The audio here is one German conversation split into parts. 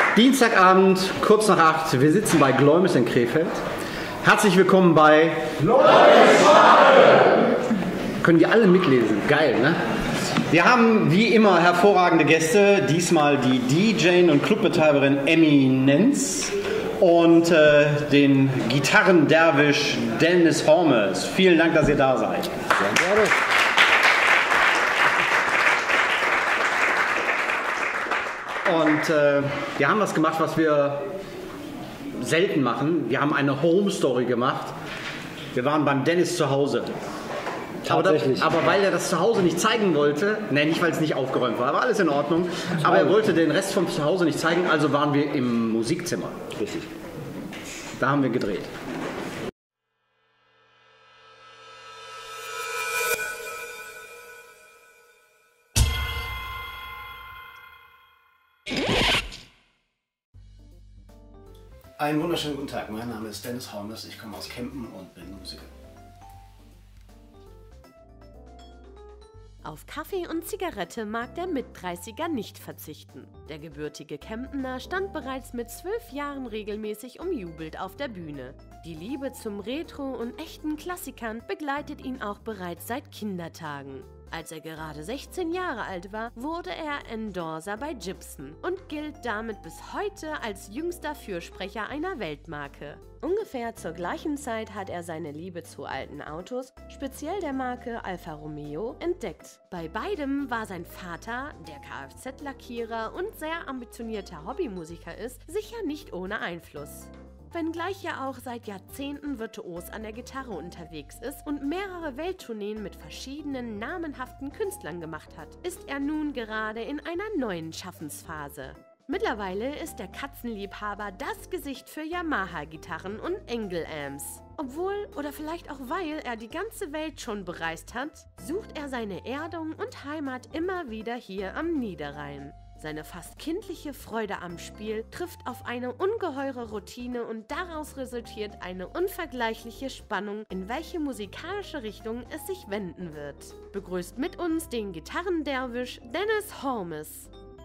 Dienstagabend, kurz nach 8, wir sitzen bei Gläumis in Krefeld. Herzlich willkommen bei Gläumis. Können die alle mitlesen, geil, ne? Wir haben wie immer hervorragende Gäste, diesmal die DJ und Clubbetreiberin Eminenz und den Gitarrenderwisch Dennis Hormes. Vielen Dank, dass ihr da seid. Sehr gerne. Und wir haben was gemacht, was wir selten machen. Wir haben eine Home Story gemacht. Wir waren beim Dennis zu Hause. Tatsächlich. Aber weil er das zu Hause nicht zeigen wollte, ne, nicht weil es nicht aufgeräumt war, war alles in Ordnung, aber er wollte den Rest vom Zuhause nicht zeigen, also waren wir im Musikzimmer. Richtig. Da haben wir gedreht. Einen wunderschönen guten Tag, mein Name ist Dennis Hormes, ich komme aus Kempen und bin Musiker. Auf Kaffee und Zigarette mag der Mit-30er nicht verzichten. Der gebürtige Kempener stand bereits mit 12 Jahren regelmäßig umjubelt auf der Bühne. Die Liebe zum Retro und echten Klassikern begleitet ihn auch bereits seit Kindertagen. Als er gerade 16 Jahre alt war, wurde er Endorser bei Gibson und gilt damit bis heute als jüngster Fürsprecher einer Weltmarke. Ungefähr zur gleichen Zeit hat er seine Liebe zu alten Autos, speziell der Marke Alfa Romeo, entdeckt. Bei beidem war sein Vater, der Kfz-Lackierer und sehr ambitionierter Hobbymusiker ist, sicher nicht ohne Einfluss. Wenngleich er auch seit Jahrzehnten virtuos an der Gitarre unterwegs ist und mehrere Welttourneen mit verschiedenen namenhaften Künstlern gemacht hat, ist er nun gerade in einer neuen Schaffensphase. Mittlerweile ist der Katzenliebhaber das Gesicht für Yamaha-Gitarren und Engel-Amps. Obwohl, oder vielleicht auch weil er die ganze Welt schon bereist hat, sucht er seine Erdung und Heimat immer wieder hier am Niederrhein. Seine fast kindliche Freude am Spiel trifft auf eine ungeheure Routine und daraus resultiert eine unvergleichliche Spannung, in welche musikalische Richtung es sich wenden wird. Begrüßt mit uns den Gitarrenderwisch Dennis Hormes.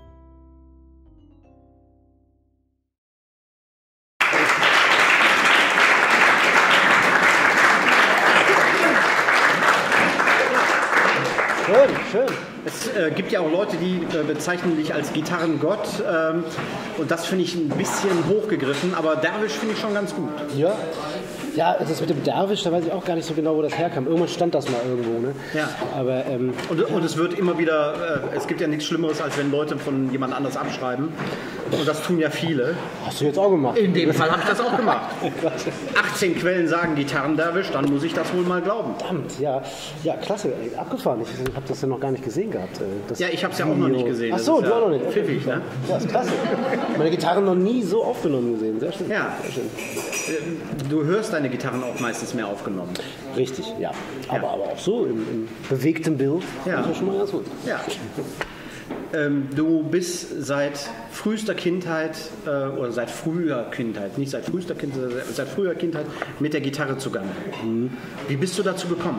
Schön, schön. Es gibt ja auch Leute, die bezeichnen dich als Gitarrengott und das finde ich ein bisschen hochgegriffen, aber Derwisch finde ich schon ganz gut. Ja. Ja, das mit dem Derwisch, da weiß ich auch gar nicht so genau, wo das herkam. Irgendwann stand das mal irgendwo, ne? Ja. Aber, und es wird immer wieder, es gibt ja nichts Schlimmeres, als wenn Leute von jemand anders abschreiben. Und das tun ja viele. Hast du jetzt auch gemacht? In dem Fall habe ich das auch gemacht. 18 Quellen sagen Gitarrenderwisch, dann muss ich das wohl mal glauben. Verdammt, ja. Ja, klasse, abgefahren. Ich habe das ja noch gar nicht gesehen gehabt. Ja, ich habe es ja auch noch nicht gesehen. Ach so, du auch noch nicht. Pfiffig, ne? Ja, ist klasse. Meine Gitarren noch nie so aufgenommen gesehen. Sehr schön. Ja. Sehr schön. Du hörst deine Gitarren auch meistens mehr aufgenommen. Richtig, ja. Aber auch so im bewegten Bild. Ja. Das ist schon mal ganz gut. Ja. Du bist seit frühester Kindheit oder seit früher Kindheit, nicht seit frühester Kindheit, seit früher Kindheit mit der Gitarre zugange. Wie bist du dazu gekommen?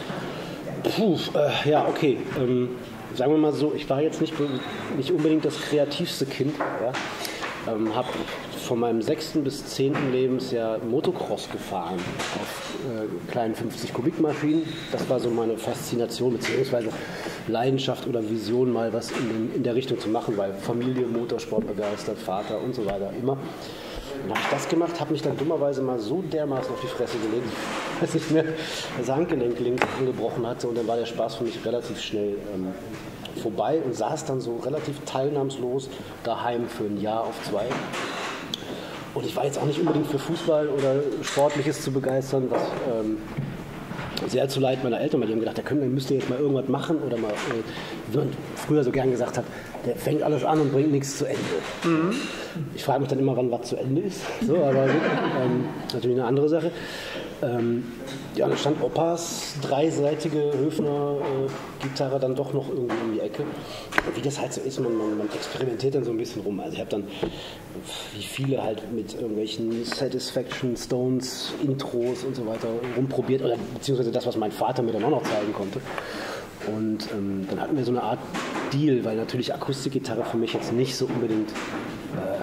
Ja, okay. Sagen wir mal so, ich war jetzt nicht unbedingt das kreativste Kind. Ja. Habe von meinem 6. bis 10. Lebensjahr Motocross gefahren auf kleinen 50-Kubik-Maschinen. Das war so meine Faszination bzw. Leidenschaft oder Vision, mal was in der Richtung zu machen, weil Familie, Motorsport begeistert, Vater und so weiter immer. Dann habe ich das gemacht, habe mich dann dummerweise mal so dermaßen auf die Fresse gelegt, dass ich mir das Handgelenk links angebrochen hatte und dann war der Spaß für mich relativ schnell vorbei und saß dann so relativ teilnahmslos daheim für ein Jahr auf 2. Und ich war jetzt auch nicht unbedingt für Fußball oder Sportliches zu begeistern, was sehr zu Leid meiner Eltern, weil die haben gedacht, der müsste jetzt mal irgendwas machen oder mal, wie man früher so gern gesagt hat, der fängt alles an und bringt nichts zu Ende. Mhm. Ich frage mich dann immer, wann was zu Ende ist, so, aber natürlich eine andere Sache. Ja, dann stand Opas dreiseitige Höfner-Gitarre dann doch noch irgendwie um die Ecke. Und wie das halt so ist, man experimentiert dann so ein bisschen rum. Also ich habe dann, wie viele halt mit irgendwelchen Satisfaction, Stones, Intros und so weiter rumprobiert, oder beziehungsweise das, was mein Vater mir dann auch noch zeigen konnte. Und dann hatten wir so eine Art Deal, weil natürlich Akustikgitarre für mich jetzt nicht so unbedingt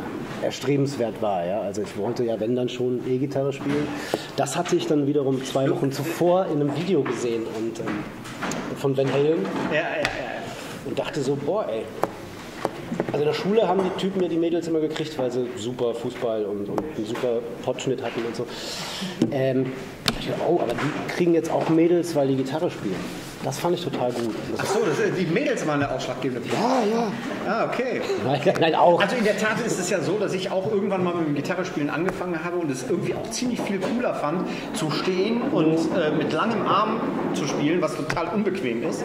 erstrebenswert war. Ja? Also ich wollte ja, wenn dann schon E-Gitarre spielen. Das hatte ich dann wiederum 2 Wochen zuvor in einem Video gesehen und von Van Halen. Und dachte so, boah, ey. Also in der Schule haben die Typen ja die Mädels immer gekriegt, weil sie super Fußball und einen super Potschnitt hatten und so. Ich dachte, oh, aber die kriegen jetzt auch Mädels, weil die Gitarre spielen. Das fand ich total gut. Achso, die Mädels waren der ausschlaggebende Punkt. Ja. Ah, okay. Nein, auch. Also in der Tat ist es ja so, dass ich auch irgendwann mal mit dem Gitarrespielen angefangen habe und es irgendwie auch ziemlich viel cooler fand, zu stehen und mit langem Arm zu spielen, was total unbequem ist.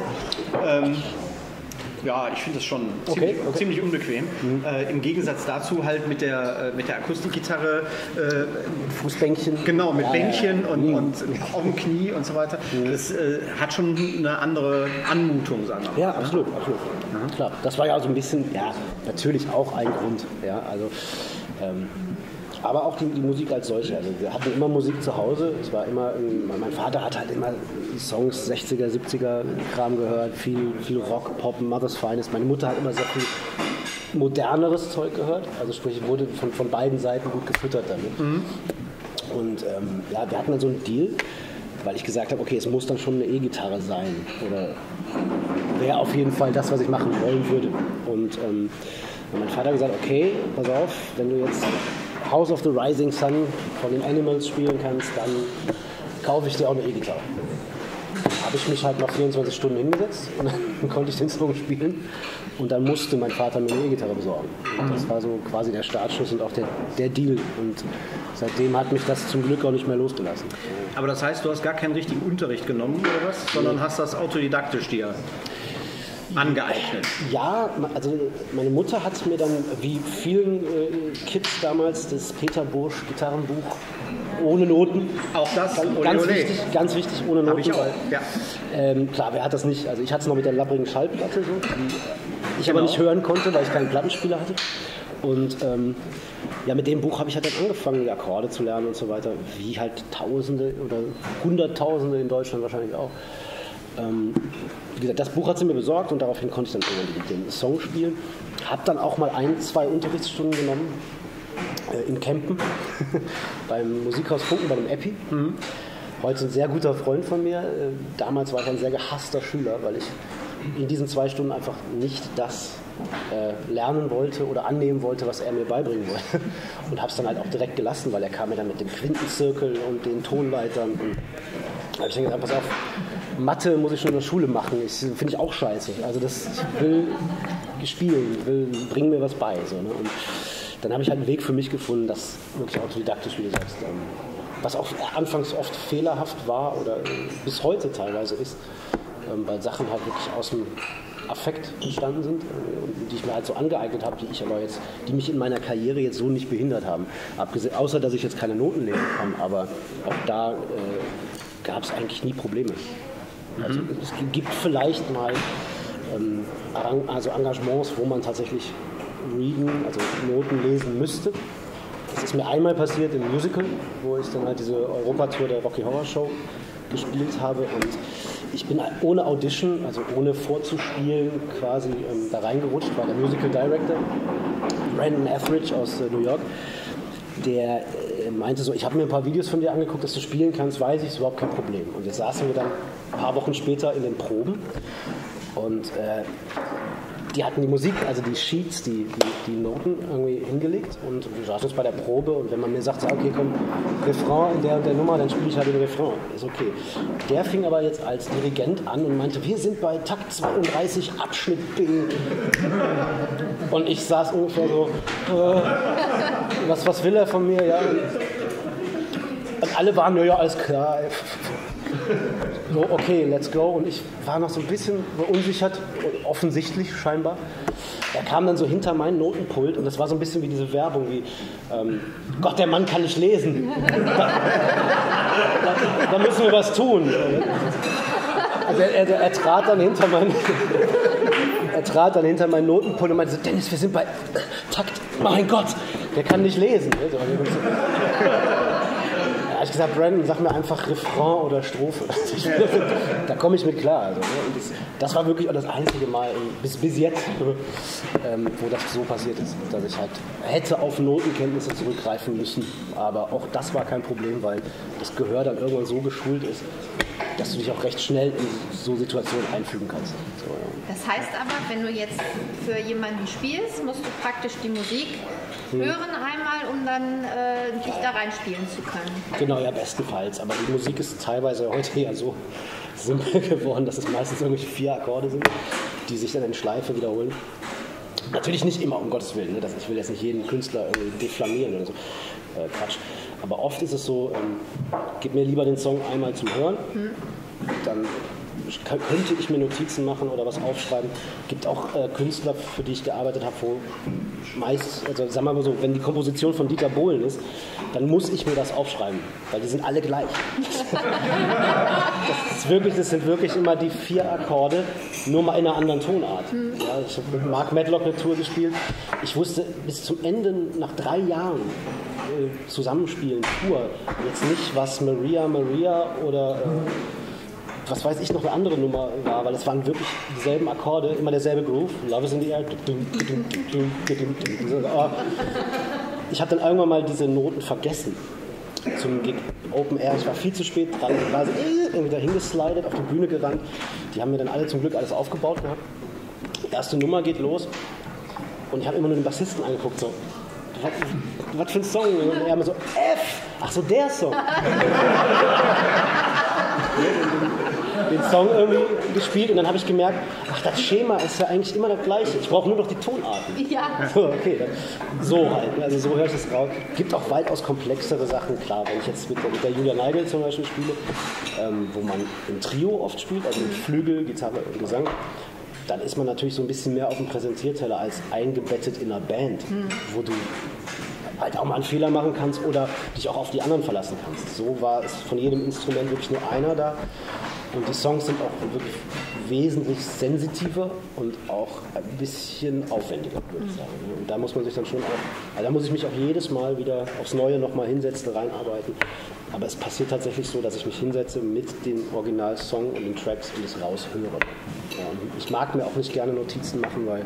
Ja, ich finde das schon ziemlich unbequem. Im Gegensatz dazu halt mit der Akustikgitarre Fußbänkchen. Genau, mit Bänkchen und auf dem Knie und so weiter. Das hat schon eine andere Anmutung, sagen wir mal. Ja, absolut. Klar, das war ja so ein bisschen, ja, natürlich auch ein Grund. Ja, also, aber auch die Musik als solche. Also wir hatten immer Musik zu Hause. Es war immer, mein Vater hat halt immer Songs 60er, 70er Kram gehört, viel Rock, Pop, Mother's Finest. Meine Mutter hat immer sehr viel moderneres Zeug gehört. Also sprich, wurde von beiden Seiten gut gefüttert damit. Und ja, wir hatten dann so einen Deal, weil ich gesagt habe, okay, es muss dann schon eine E-Gitarre sein. Oder wäre auf jeden Fall das, was ich machen wollen würde. Und mein Vater hat gesagt, okay, pass auf, wenn du jetzt House of the Rising Sun von den Animals spielen kannst, dann kaufe ich dir auch eine E-Gitarre. Habe ich mich halt nach 24 Stunden hingesetzt und dann konnte ich den Song spielen und dann musste mein Vater mir eine E-Gitarre besorgen. Und das war so quasi der Startschuss und auch der Deal und seitdem hat mich das zum Glück auch nicht mehr losgelassen. Aber das heißt, du hast gar keinen richtigen Unterricht genommen oder was, sondern hast das autodidaktisch dir angeeignet? Ja, also meine Mutter hat mir dann, wie vielen Kids damals, das Peter Bursch Gitarrenbuch ohne Noten. Auch das? Ganz wichtig, ohne Noten. Habe ich auch, ja. Klar, wer hat das nicht? Also ich hatte es noch mit der labbrigen Schallplatte, so, die ich aber nicht hören konnte, weil ich keinen Plattenspieler hatte. Und ja, mit dem Buch habe ich halt dann angefangen, die Akkorde zu lernen und so weiter, wie halt Tausende oder Hunderttausende in Deutschland wahrscheinlich auch. Wie gesagt, das Buch hat sie mir besorgt und daraufhin konnte ich dann irgendwann den Song spielen. Habe dann auch mal 1-2 Unterrichtsstunden genommen in Kempen beim Musikhaus Funken, bei dem Epi. Heute ein sehr guter Freund von mir. Damals war ich ein sehr gehasster Schüler, weil ich in diesen 2 Stunden einfach nicht das lernen wollte oder annehmen wollte, was er mir beibringen wollte. Und habe es dann halt auch direkt gelassen, weil er kam mir dann mit dem Quintenzirkel und den Tonleitern. Und da habe ich dann gesagt, pass auf, Mathe muss ich schon in der Schule machen. Finde ich auch scheiße. Also ich will spielen, bring mir was bei. So, ne? Und dann habe ich halt einen Weg für mich gefunden, das wirklich autodidaktisch, wie du sagst, was auch anfangs oft fehlerhaft war oder bis heute teilweise ist, weil Sachen halt wirklich aus dem Affekt entstanden sind, die ich mir halt so angeeignet habe, die mich in meiner Karriere jetzt so nicht behindert haben. Außer, dass ich jetzt keine Noten lesen kann, aber auch da gab es eigentlich nie Probleme. Also es gibt vielleicht mal Engagements, wo man tatsächlich Noten lesen müsste. Das ist mir einmal passiert im Musical, wo ich dann halt diese Europatour der Rocky Horror Show gespielt habe und ich bin ohne Audition, also ohne vorzuspielen, quasi da reingerutscht, war der Musical Director, Brandon Etheridge aus New York, der meinte so, ich habe mir ein paar Videos von dir angeguckt, dass du spielen kannst, weiß ich, ist überhaupt kein Problem. Und jetzt saßen wir dann ein paar Wochen später in den Proben und die hatten die Musik, also die Sheets, die Noten irgendwie hingelegt und wir saßen uns bei der Probe und wenn man mir sagt, okay, komm, Refrain in der und der Nummer, dann spiele ich halt den Refrain. Ist okay. Der fing aber jetzt als Dirigent an und meinte, wir sind bei Takt 32, Abschnitt B. Und ich saß ungefähr so, was will er von mir? Ja. Und alle waren, ja, alles klar. So, okay, let's go. Und ich war noch so ein bisschen verunsichert, offensichtlich scheinbar. Er kam dann so hinter meinen Notenpult und das war so ein bisschen wie diese Werbung, wie Gott, der Mann kann nicht lesen. Da müssen wir was tun. Also er trat dann hinter meinen Notenpult und meinte so, Dennis, wir sind bei Takt, mein Gott, der kann nicht lesen. habe ich gesagt, Brandon, sag mir einfach Refrain oder Strophe. Da komme ich mit klar. Also, ne? Und das war wirklich auch das einzige Mal bis jetzt, wo das so passiert ist, dass ich halt hätte auf Notenkenntnisse zurückgreifen müssen. Aber auch das war kein Problem, weil das Gehör dann irgendwann so geschult ist, dass du dich auch recht schnell in so Situationen einfügen kannst. So, ja. Das heißt aber, wenn du jetzt für jemanden spielst, musst du praktisch die Musik hören einmal, um dann dich da reinspielen zu können. Genau, ja, bestenfalls. Aber die Musik ist teilweise heute ja so simpel geworden, dass es meistens irgendwelche 4 Akkorde sind, die sich dann in Schleife wiederholen. Natürlich nicht immer, um Gottes Willen. Ne? Ich will jetzt nicht jeden Künstler irgendwie deflamieren oder so. Quatsch. Aber oft ist es so, gib mir lieber den Song einmal zum Hören, dann könnte ich mir Notizen machen oder was aufschreiben. Es gibt auch Künstler, für die ich gearbeitet habe, wo meist, also sagen wir mal so, wenn die Komposition von Dieter Bohlen ist, dann muss ich mir das aufschreiben, weil die sind alle gleich. Das sind wirklich immer die 4 Akkorde, nur mal in einer anderen Tonart. Ja, ich habe mit Mark Medlock eine Tour gespielt. Ich wusste bis zum Ende, nach 3 Jahren Zusammenspielen, Tour, jetzt nicht, was Maria oder was weiß ich noch eine andere Nummer war, weil es waren wirklich dieselben Akkorde, immer derselbe Groove, Love is in the Air. Ich habe dann irgendwann mal diese Noten vergessen zum Gig Open Air. Ich war viel zu spät dran, war so irgendwie dahin geslidet, auf die Bühne gerannt. Die haben mir dann alle zum Glück alles aufgebaut gehabt. Die erste Nummer geht los und ich habe immer nur den Bassisten angeguckt, so, was für ein Song? Und er immer so, F! Ach so, der Song. Den Song irgendwie gespielt und dann habe ich gemerkt, ach, das Schema ist ja eigentlich immer das gleiche. Ich brauche nur noch die Tonarten. Ja. So, okay, so halt. Also so höre ich es raus. Gibt auch weitaus komplexere Sachen, klar. Wenn ich jetzt mit der Julia Neigel zum Beispiel spiele, wo man im Trio oft spielt, also mit Flügel, Gitarre und Gesang, dann ist man natürlich so ein bisschen mehr auf dem Präsentierteller als eingebettet in einer Band, wo du halt auch mal einen Fehler machen kannst oder dich auch auf die anderen verlassen kannst. So war es von jedem Instrument wirklich nur einer da. Und die Songs sind auch wirklich wesentlich sensitiver und auch ein bisschen aufwendiger, würde ich sagen. Und da muss man sich dann schon auch, also da muss ich mich auch jedes Mal wieder aufs Neue nochmal hinsetzen, reinarbeiten. Aber es passiert tatsächlich so, dass ich mich hinsetze mit dem Originalsong und den Tracks und es raushöre. Ja, und ich mag mir auch nicht gerne Notizen machen, weil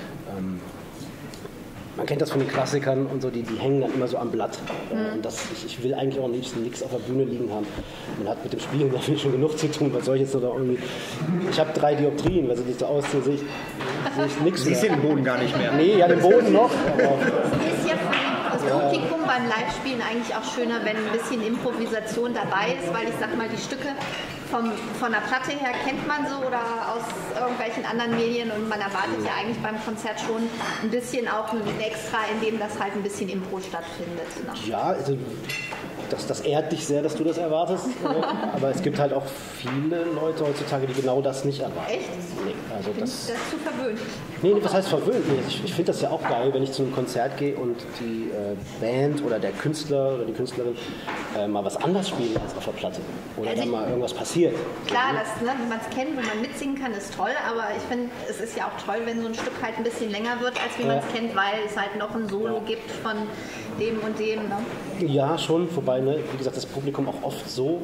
man kennt das von den Klassikern und so, die hängen dann immer so am Blatt. Und ich will eigentlich auch am liebsten nichts auf der Bühne liegen haben. Man hat mit dem Spielen natürlich schon genug zu tun. Was soll ich jetzt noch irgendwie. Ich habe 3 Dioptrien, weil sie nicht so aussehen, sehe ich nichts mehr. Siehst du den Boden gar nicht mehr? Nee, ja, den Boden noch. Aber Es ist ja für das Publikum beim Live-Spielen eigentlich auch schöner, wenn ein bisschen Improvisation dabei ist, weil ich sag mal, die Stücke von der Platte her kennt man so oder aus irgendwelchen anderen Medien und man erwartet ja eigentlich beim Konzert schon ein bisschen auch ein Extra, in dem das halt ein bisschen Impro stattfindet. Ne? Ja, also das ehrt dich sehr, dass du das erwartest. Aber es gibt halt auch viele Leute heutzutage, die genau das nicht erwarten. Echt? Nee, also Das ist zu verwöhnt. Nee, was heißt verwöhnt? Nee, ich finde das ja auch geil, wenn ich zu einem Konzert gehe und die Band oder der Künstler oder die Künstlerin mal was anderes spielen als auf der Platte. Oder Also dann mal irgendwas passiert. Klar, wenn man es kennt, wenn man mitsingen kann, ist toll, aber ich finde, es ist ja auch toll, wenn so ein Stück halt ein bisschen länger wird, als wie man es kennt, weil es halt noch ein Solo gibt von dem und dem. Ne? Ja, schon, wobei, ne, wie gesagt, das Publikum auch oft so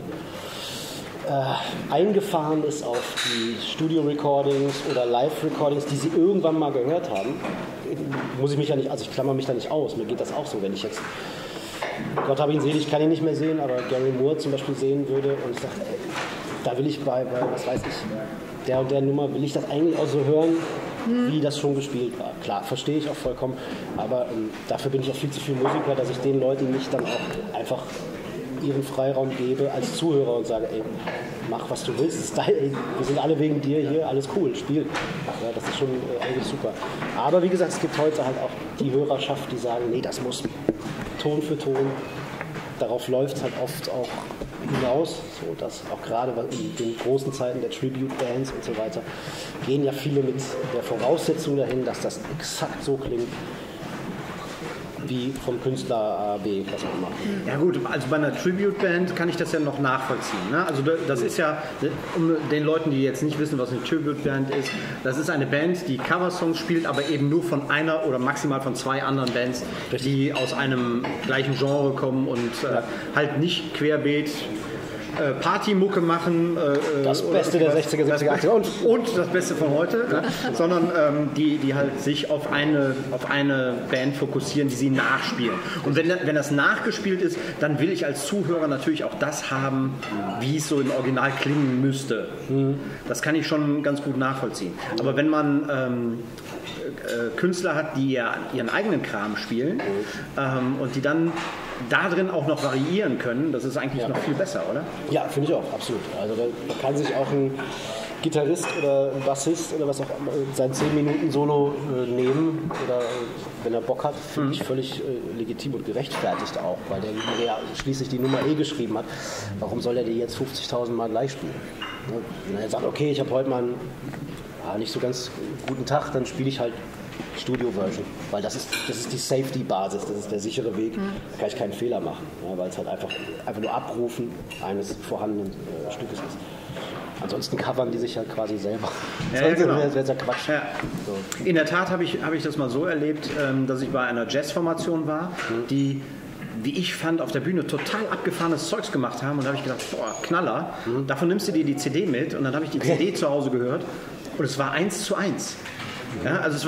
eingefahren ist auf die Studio-Recordings oder Live-Recordings, die sie irgendwann mal gehört haben. Muss ich mich ja nicht, also ich klammer mich da nicht aus, mir geht das auch so, wenn ich jetzt, Gott habe ihn selig, ich kann ihn nicht mehr sehen, aber Gary Moore zum Beispiel sehen würde und ich sage, da will ich bei, was weiß ich, der und der Nummer, will ich das eigentlich auch so hören, wie das schon gespielt war. Klar, verstehe ich auch vollkommen, aber dafür bin ich auch viel zu viel Musiker, dass ich den Leuten nicht dann auch einfach ihren Freiraum gebe als Zuhörer und sage, ey, mach was du willst, ist dein, ey, wir sind alle wegen dir hier, alles cool, spiel. Ja, das ist schon eigentlich super. Aber wie gesagt, es gibt heute halt auch die Hörerschaft, die sagen, nee, das muss Ton für Ton. Darauf läuft es halt oft auch hinaus, so dass auch gerade in den großen Zeiten der Tribute-Bands und so weiter, gehen ja viele mit der Voraussetzung dahin, dass das exakt so klingt, wie vom Künstler A, B, was auch immer. Ja gut, also bei einer Tribute-Band kann ich das ja noch nachvollziehen. Ne? Also das ist ja, um den Leuten, die jetzt nicht wissen, was eine Tribute-Band ist, das ist eine Band, die Coversongs spielt, aber eben nur von einer oder maximal von 2 anderen Bands, die aus einem gleichen Genre kommen und halt nicht querbeet Partymucke machen. Das Beste der 60er, 70er, 80er und das Beste von heute, ne? Sondern die halt sich auf eine Band fokussieren, die sie nachspielen. Und wenn das nachgespielt ist, dann will ich als Zuhörer natürlich auch das haben, wie es so im Original klingen müsste. Das kann ich schon ganz gut nachvollziehen. Aber wenn man Künstler hat, die ja ihren eigenen Kram spielen und die dann da drin auch noch variieren können, das ist eigentlich noch viel besser, oder? Ja, finde ich auch, absolut. Also da kann sich auch ein Gitarrist oder ein Bassist oder was auch immer sein 10 Minuten Solo nehmen oder wenn er Bock hat, finde ich völlig legitim und gerechtfertigt auch, weil der ja schließlich die Nummer geschrieben hat. Warum soll er die jetzt 50.000 Mal gleich spielen? Wenn er sagt, okay, ich habe heute mal einen nicht so ganz guten Tag, dann spiele ich halt Studio-Version, weil das ist die Safety-Basis, das ist der sichere Weg, da kann ich keinen Fehler machen, weil es halt einfach nur Abrufen eines vorhandenen Stückes ist. Ansonsten covern die sich halt quasi selber. Ja, genau. Das wäre ja Quatsch. Ja. So. In der Tat habe ich das mal so erlebt, dass ich bei einer Jazzformation war, die, wie ich fand, auf der Bühne total abgefahrenes Zeugs gemacht haben und da habe ich gedacht, boah, Knaller, davon nimmst du dir die CD mit und dann habe ich die CD zu Hause gehört und es war 1:1. Ja, also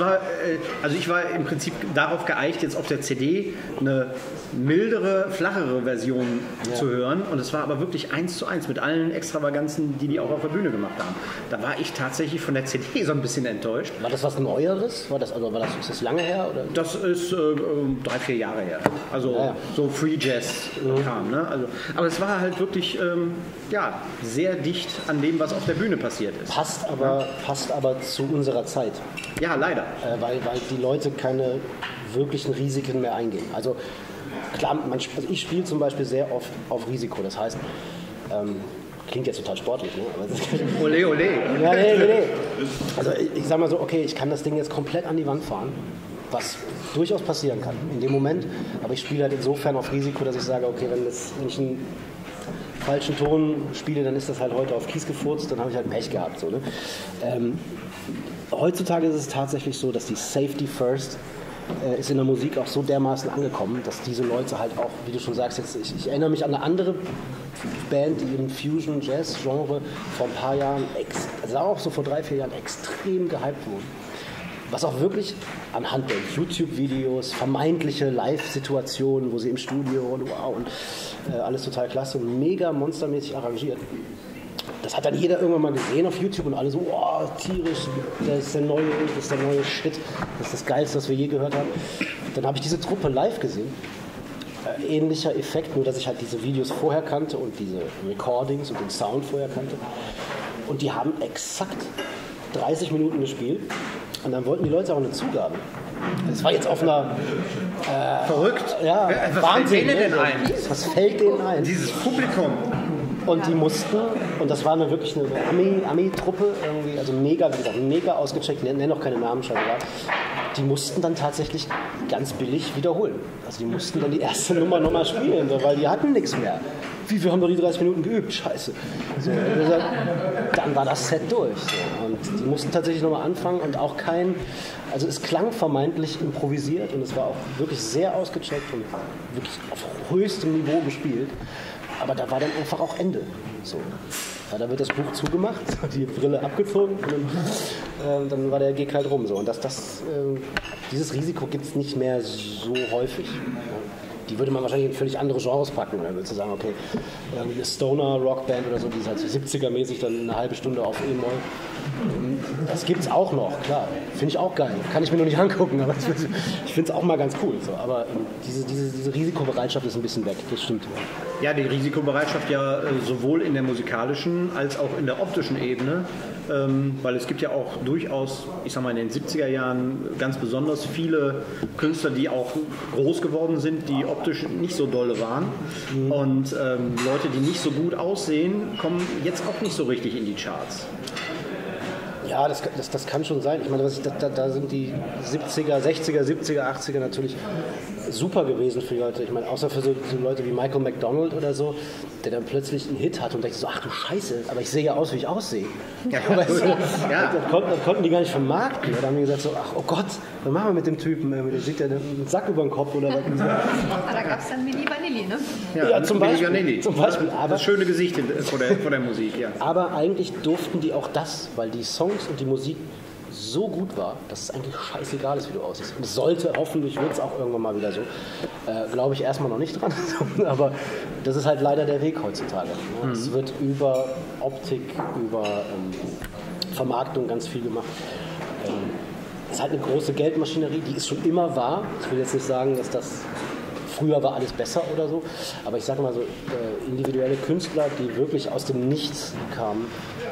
ich war im Prinzip darauf geeicht, jetzt auf der CD eine mildere, flachere Version zu hören und es war aber wirklich 1:1 mit allen Extravaganzen, die auch auf der Bühne gemacht haben. Da war ich tatsächlich von der CD so ein bisschen enttäuscht. War das was Neueres? Ist das lange her? Oder? Das ist 3-4 Jahre her. Also so Free Jazz kam. Ne? Also, aber es war halt wirklich sehr dicht an dem, was auf der Bühne passiert ist. Passt aber zu unserer Zeit. Ja, leider. Weil die Leute keine wirklichen Risiken mehr eingehen. Also klar, ich spiele zum Beispiel sehr oft auf Risiko. Das heißt, klingt jetzt total sportlich, ne? Aber ole, ole. Ja, nee. Also ich sag mal so, okay, ich kann das Ding jetzt komplett an die Wand fahren, was durchaus passieren kann in dem Moment. Aber ich spiele halt insofern auf Risiko, dass ich sage, okay, wenn ich einen falschen Ton spiele, dann ist das halt heute auf Kies gefurzt, dann habe ich halt Pech gehabt. So, ne? Heutzutage ist es tatsächlich so, dass die Safety First ist in der Musik auch so dermaßen angekommen, dass diese Leute halt auch, wie du schon sagst, jetzt, ich erinnere mich an eine andere Band, die im Fusion-Jazz-Genre vor ein paar Jahren, also auch so vor 3-4 Jahren, extrem gehypt wurde. Was auch wirklich anhand der YouTube-Videos, vermeintliche Live-Situationen, wo sie im Studio und wow und alles total klasse und mega monstermäßig arrangiert. Das hat dann jeder irgendwann mal gesehen auf YouTube und alle so, wow, tierisch, das ist der neue Shit, das ist das Geilste, was wir je gehört haben. Dann habe ich diese Truppe live gesehen. Ähnlicher Effekt, nur dass ich halt diese Videos vorher kannte und diese Recordings und den Sound vorher kannte. Und die haben exakt 30 Minuten gespielt und dann wollten die Leute auch eine Zugabe. Das war jetzt auf einer... verrückt. Ja, was Wahnsinn. Fällt denen denn ein? Was fällt denen ein? Dieses Publikum. Und die mussten, und das war wirklich eine Ami-Truppe, irgendwie, also mega, wie gesagt, mega ausgecheckt, nenne noch keine Namen, scheinbar. Die mussten dann tatsächlich ganz billig wiederholen. Also die mussten dann die erste Nummer nochmal spielen, weil die hatten nichts mehr. Wie, wir haben doch die 30 Minuten geübt, scheiße. So, dann war das Set durch. So. Und die mussten tatsächlich nochmal anfangen und auch also es klang vermeintlich improvisiert und es war auch wirklich sehr ausgecheckt und wirklich auf höchstem Niveau gespielt. Aber da war dann einfach auch Ende. So. Ja, da wird das Buch zugemacht, die Brille abgezogen und dann war der Gig halt rum. So. Und dieses Risiko gibt es nicht mehr so häufig. Die würde man wahrscheinlich in völlig andere Genres packen. Oder würdest du sagen, okay, eine Stoner-Rockband oder so, die ist halt so 70er-mäßig dann eine halbe Stunde auf E-Moll. Das gibt's auch noch, klar. Finde ich auch geil. Kann ich mir noch nicht angucken, aber ich finde es auch mal ganz cool. So. Aber diese Risikobereitschaft ist ein bisschen weg, das stimmt. Ja, die Risikobereitschaft ja sowohl in der musikalischen als auch in der optischen Ebene, weil es gibt ja auch durchaus, ich sag mal in den 70er Jahren ganz besonders viele Künstler, die auch groß geworden sind, die optisch nicht so dolle waren und Leute, die nicht so gut aussehen, kommen jetzt auch nicht so richtig in die Charts. Ja, das kann schon sein. Ich meine, da sind die 70er, 60er, 70er, 80er natürlich super gewesen für die Leute. Ich meine, außer für so Leute wie Michael McDonald oder so, der dann plötzlich einen Hit hat und denkt so, ach du Scheiße, aber ich sehe ja aus, wie ich aussehe. Ja, weißt du, ja. Das konnten die gar nicht vermarkten. Da haben die gesagt so, ach oh Gott, was machen wir mit dem Typen? Der sieht ja einen Sack über den Kopf oder was. Da gab es dann Milli Vanilli, ne? Ja, zum Beispiel. Vanilli. Zum Beispiel. Aber das schöne Gesicht vor der Musik, ja. Aber eigentlich durften die auch das, weil die Songs und die Musik so gut war, dass es eigentlich scheißegal ist, wie du aussiehst. Und es sollte, hoffentlich wird es auch irgendwann mal wieder so. Glaube ich erstmal noch nicht dran, aber das ist halt leider der Weg heutzutage. Ne? Es wird über Optik, über Vermarktung ganz viel gemacht. Es ist halt eine große Geldmaschinerie, die ist schon immer wahr. Ich will jetzt nicht sagen, dass das früher war alles besser oder so, aber ich sage mal so, individuelle Künstler, die wirklich aus dem Nichts kamen,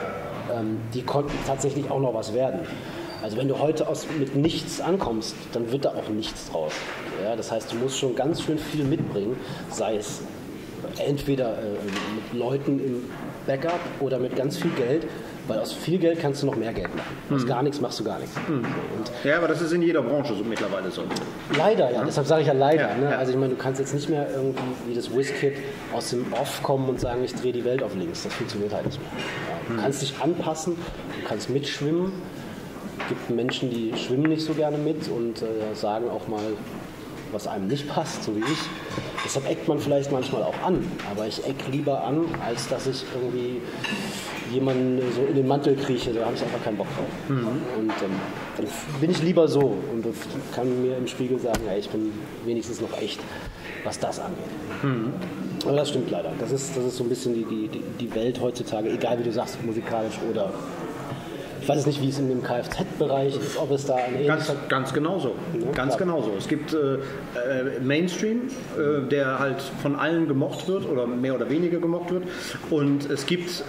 die konnten tatsächlich auch noch was werden. Also wenn du heute mit nichts ankommst, dann wird da auch nichts draus. Ja, das heißt, du musst schon ganz schön viel mitbringen, sei es entweder mit Leuten im Backup oder mit ganz viel Geld, weil aus viel Geld kannst du noch mehr Geld machen. Aus gar nichts machst du gar nichts. Und ja, aber das ist in jeder Branche so mittlerweile so. Leider, ja. Deshalb sage ich ja leider. Ja, ne? ja. Also ich meine, du kannst jetzt nicht mehr irgendwie wie das Wizkid aus dem Off kommen und sagen, ich drehe die Welt auf links. Das funktioniert halt nicht mehr. Ja, du kannst dich anpassen, du kannst mitschwimmen. Es gibt Menschen, die schwimmen nicht so gerne mit und sagen auch mal, was einem nicht passt, so wie ich. Deshalb eckt man vielleicht manchmal auch an. Aber ich eck lieber an, als dass ich irgendwie jemanden so in den Mantel krieche, da habe ich einfach keinen Bock drauf. Und dann bin ich lieber so und kann mir im Spiegel sagen, ja, ich bin wenigstens noch echt, was das angeht. Aber das stimmt leider. Das ist so ein bisschen die Welt heutzutage, egal wie du sagst, musikalisch oder ich weiß nicht, wie es in dem Kfz-Bereich ist, ob es da eine Ganz genauso. Ja, Ganz klar. genauso. Es gibt Mainstream, der halt von allen gemocht wird oder mehr oder weniger gemocht wird. Und es gibt,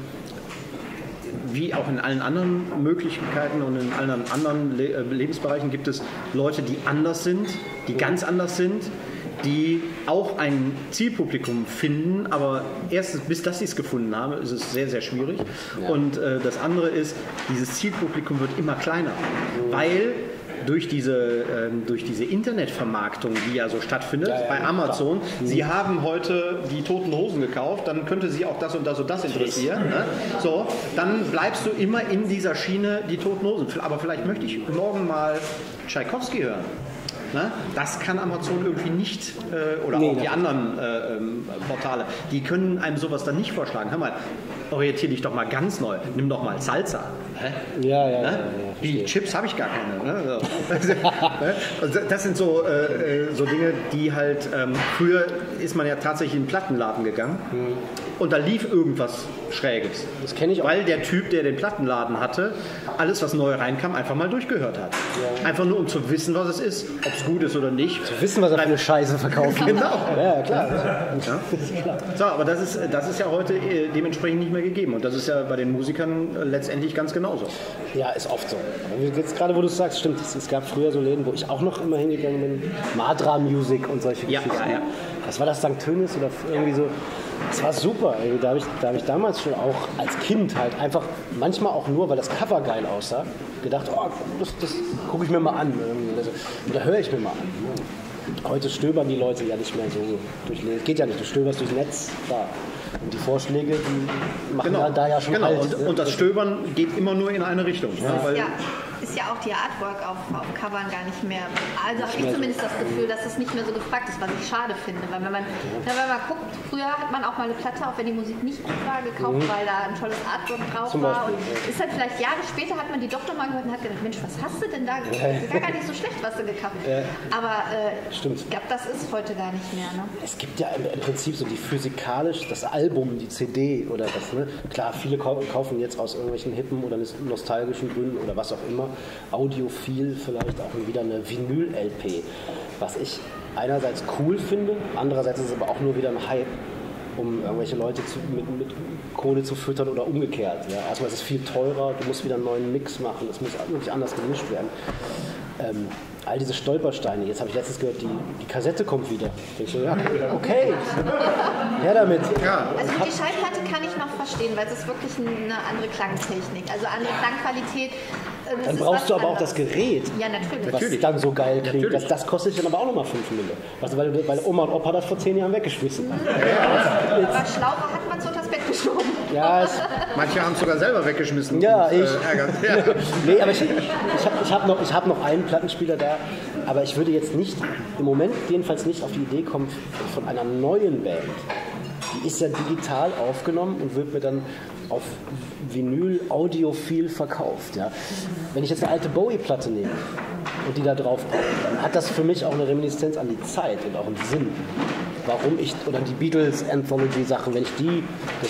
wie auch in allen anderen Möglichkeiten und in allen anderen Lebensbereichen, gibt es Leute, die anders sind, die ganz anders sind, die auch ein Zielpublikum finden, aber erst bis dass sie es gefunden haben, ist es sehr, sehr schwierig. Ja. Und das andere ist, dieses Zielpublikum wird immer kleiner, weil durch diese Internetvermarktung, die ja so stattfindet bei Amazon, Sie haben heute die Toten Hosen gekauft, dann könnte Sie auch das und das und das interessieren. Ne? So, dann bleibst du immer in dieser Schiene die Toten Hosen. Aber vielleicht möchte ich morgen mal Tschaikowski hören. Ne? Das kann Amazon irgendwie nicht, oder auch die anderen Portale, die können einem sowas dann nicht vorschlagen. Hör mal, orientier dich doch mal ganz neu, nimm doch mal Salsa. Hä? Ja, ne? Die Chips habe ich gar keine. Ne? Also, das sind so Dinge, die halt, früher ist man ja tatsächlich in den Plattenladen gegangen und da lief irgendwas Schräges. Das kenne ich auch. Weil der Typ, der den Plattenladen hatte, alles, was neu reinkam, einfach mal durchgehört hat. Ja. Einfach nur, um zu wissen, was es ist, ob es gut ist oder nicht. Zu wissen, was er für eine Scheiße verkauft. Genau. Ja, klar. Ja. So, aber das ist ja heute dementsprechend nicht mehr gegeben. Und das ist ja bei den Musikern letztendlich ganz genauso. Ja, ist oft so. Aber jetzt gerade, wo du es sagst, stimmt. Es gab früher so Läden, wo ich auch noch immer hingegangen bin. Madra Music und solche Geschichten. Ja. Was war das, St. Tönis oder irgendwie so? Das war super. Da habe ich damals schon auch als Kind halt einfach, manchmal auch nur, weil das Cover geil aussah, gedacht, oh, das gucke ich mir mal an. Oder höre ich mir mal an. Heute stöbern die Leute ja nicht mehr so durch. Geht ja nicht, du stöberst durchs Netz da. Und die Vorschläge, die machen da ja schon halt. Und das Stöbern geht immer nur in eine Richtung. Ja. Weil ist ja auch die Artwork auf Covern gar nicht mehr. Also habe ich zumindest das Gefühl, dass es nicht mehr so gefragt ist, was ich schade finde. Weil wenn man guckt, früher hat man auch mal eine Platte, auch wenn die Musik nicht gut war, gekauft, weil da ein tolles Artwork drauf war. Und ist halt vielleicht Jahre später hat man die doch nochmal gehört und hat gedacht, Mensch, was hast du denn da? Das war gar nicht so schlecht, was du gekauft hast. Aber ich glaube, das ist heute gar nicht mehr. Ne? Es gibt ja im Prinzip so die physikalisch, das Album, die CD oder das. Ne? Klar, viele kaufen jetzt aus irgendwelchen hippen oder nostalgischen Gründen oder was auch immer, audiophil vielleicht auch wieder eine Vinyl-LP. Was ich einerseits cool finde, andererseits ist es aber auch nur wieder ein Hype, um irgendwelche Leute mit Kohle zu füttern oder umgekehrt. Ja? Erstmal ist es viel teurer, du musst wieder einen neuen Mix machen, es muss wirklich anders gemischt werden. all diese Stolpersteine. Jetzt habe ich letztens gehört, die Kassette kommt wieder. Ich so, ja, okay, her damit. Ja. Also die Schallplatte kann ich noch verstehen, weil es ist wirklich eine andere Klangtechnik, also andere Klangqualität. Dann brauchst du aber auch das Gerät, Ja, natürlich. was dann so geil klingt. Das kostet dann aber auch nochmal 5 Mille. Also, weil Oma und Opa das vor 10 Jahren weggeschmissen haben. Aber Schlauche hat man so unter das Bett geschoben. Ja, Manche haben es sogar selber weggeschmissen. Ja, und, ich. ärgert. Ja. Nee, aber ich hab noch einen Plattenspieler da, aber ich würde jetzt nicht, im Moment jedenfalls nicht auf die Idee kommen von einer neuen Band. Die ist ja digital aufgenommen und wird mir dann auf Vinyl audiophil verkauft. Ja. Wenn ich jetzt eine alte Bowie-Platte nehme und die da drauf packe, dann hat das für mich auch eine Reminiszenz an die Zeit und auch einen Sinn. Warum ich, oder die Beatles Anthology Sachen, wenn ich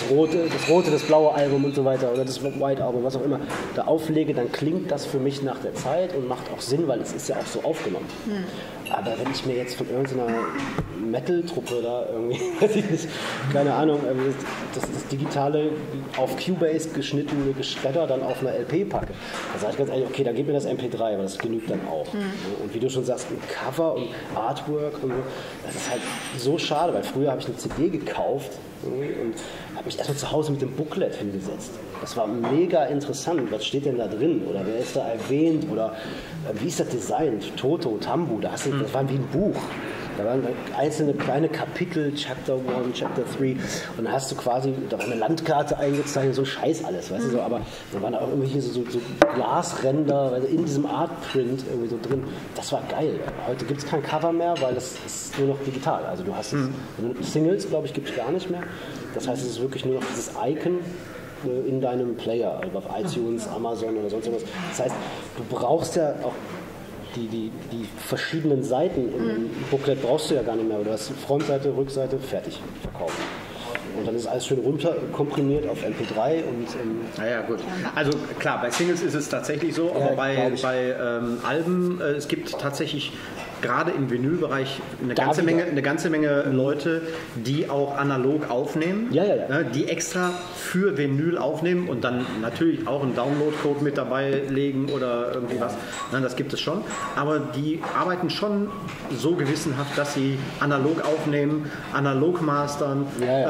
das blaue Album und so weiter oder das White Album, was auch immer, da auflege, dann klingt das für mich nach der Zeit und macht auch Sinn, weil es ist ja auch so aufgenommen. Aber wenn ich mir jetzt von irgendeiner Metal-Truppe da irgendwie, weiß ich nicht, keine Ahnung, das digitale auf Cubase geschnittene Geschredder dann auf einer LP packe, dann sage ich ganz ehrlich, okay, dann gib mir das MP3, aber das genügt dann auch. Und wie du schon sagst, ein Cover und Artwork und so, das ist halt so schade, weil früher habe ich eine CD gekauft und habe mich erstmal zu Hause mit dem Booklet hingesetzt. Das war mega interessant. Was steht denn da drin? Oder wer ist da erwähnt? Oder wie ist das designt? Toto, Tambu, das war wie ein Buch. Da waren einzelne kleine Kapitel, Chapter 1, Chapter 3 und dann hast du quasi, da war eine Landkarte eingezeichnet, so ein Scheiß alles, weißt du so, aber da waren auch irgendwie so Glasränder, also in diesem Artprint irgendwie so drin. Das war geil. Heute gibt es kein Cover mehr, weil das ist nur noch digital. Also du hast Singles, glaube ich, gibt es gar nicht mehr. Das heißt, es ist wirklich nur noch dieses Icon in deinem Player, also auf iTunes, Amazon oder sonst irgendwas. Das heißt, du brauchst ja auch die verschiedenen Seiten im Booklet brauchst du ja gar nicht mehr. Du hast Frontseite, Rückseite, fertig, verkauft. Und dann ist alles schön runter komprimiert auf MP3 und Naja, gut. Also klar, bei Singles ist es tatsächlich so, aber bei Alben, es gibt tatsächlich gerade im Vinylbereich eine ganze Menge Leute, die auch analog aufnehmen, die extra für Vinyl aufnehmen und dann natürlich auch einen Download-Code mit dabei legen oder irgendwie was. Nein, das gibt es schon. Aber die arbeiten schon so gewissenhaft, dass sie analog aufnehmen, analog mastern.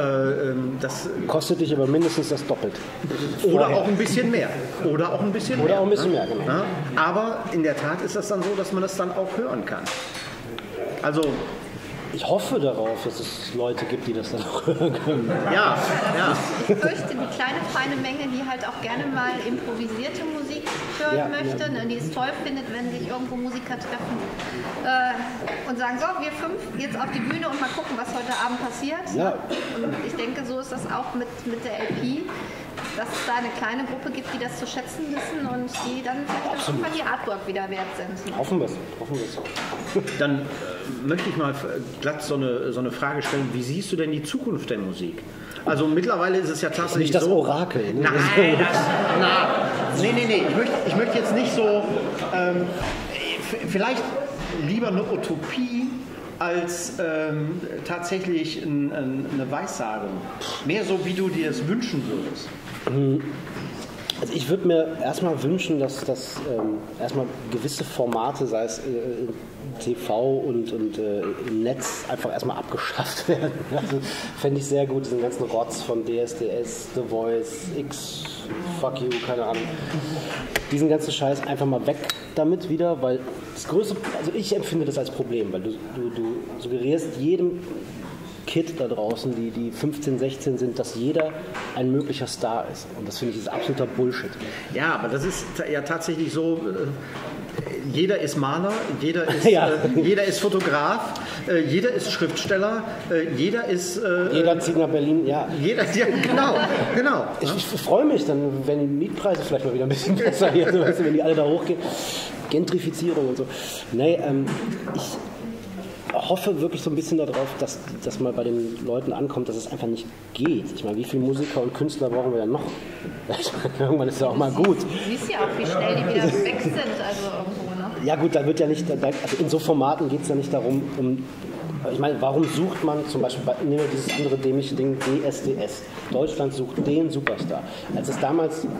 Das kostet dich aber mindestens das Doppelte. Oder auch ein bisschen mehr. Oder auch ein bisschen mehr, genau. Ja? Aber in der Tat ist das dann so, dass man das dann auch hören kann. Also ich hoffe darauf, dass es Leute gibt, die das dann auch hören können. Ja. Ich fürchte, die kleine, feine Menge, die halt auch gerne mal improvisierte Musik hören möchte, ne, die es toll findet, wenn sich irgendwo Musiker treffen und sagen, so, wir 5 jetzt auf die Bühne und mal gucken, was heute Abend passiert. Ja. Und ich denke, so ist das auch mit der LP, dass es da eine kleine Gruppe gibt, die das zu schätzen wissen und die dann vielleicht auch irgendwann die Artwork wieder wert sind. Hoffen wir es. Dann möchte ich mal glatt so eine Frage stellen. Wie siehst du denn die Zukunft der Musik? Also mittlerweile ist es ja tatsächlich nicht das so... Orakel. Ne? Nein, nee. Ich möchte jetzt nicht so... vielleicht lieber eine Utopie als tatsächlich eine Weissagung. Mehr so, wie du dir es wünschen würdest. Also ich würde mir erstmal wünschen, dass erstmal gewisse Formate, sei es TV und im Netz, einfach erstmal abgeschafft werden. Also fände ich sehr gut, diesen ganzen Rotz von DSDS, The Voice, X, Fuck You, keine Ahnung. Diesen ganzen Scheiß einfach mal weg damit wieder, weil das größte, also ich empfinde das als Problem, weil du suggerierst jedem Kid da draußen, die 15, 16 sind, dass jeder ein möglicher Star ist. Und das finde ich ist absoluter Bullshit. Ja, aber das ist ja tatsächlich so, jeder ist Maler, jeder ist Fotograf, jeder ist Schriftsteller, jeder ist... jeder zieht nach Berlin, ja. Genau. Ich freue mich dann, wenn die Mietpreise vielleicht mal wieder ein bisschen besser hier, wenn die alle da hochgehen. Gentrifizierung und so. Nee, ich hoffe wirklich so ein bisschen darauf, dass mal bei den Leuten ankommt, dass es einfach nicht geht. Ich meine, wie viele Musiker und Künstler brauchen wir denn noch? Irgendwann ist ja auch mal gut. Du siehst ja auch, wie schnell die wieder weg sind, also irgendwo, ne? Ja gut, da wird ja nicht, also in so Formaten geht es ja nicht darum, ich meine, warum sucht man zum Beispiel, nehmen wir dieses andere dämliche Ding, DSDS. Deutschland sucht den Superstar. Als es damals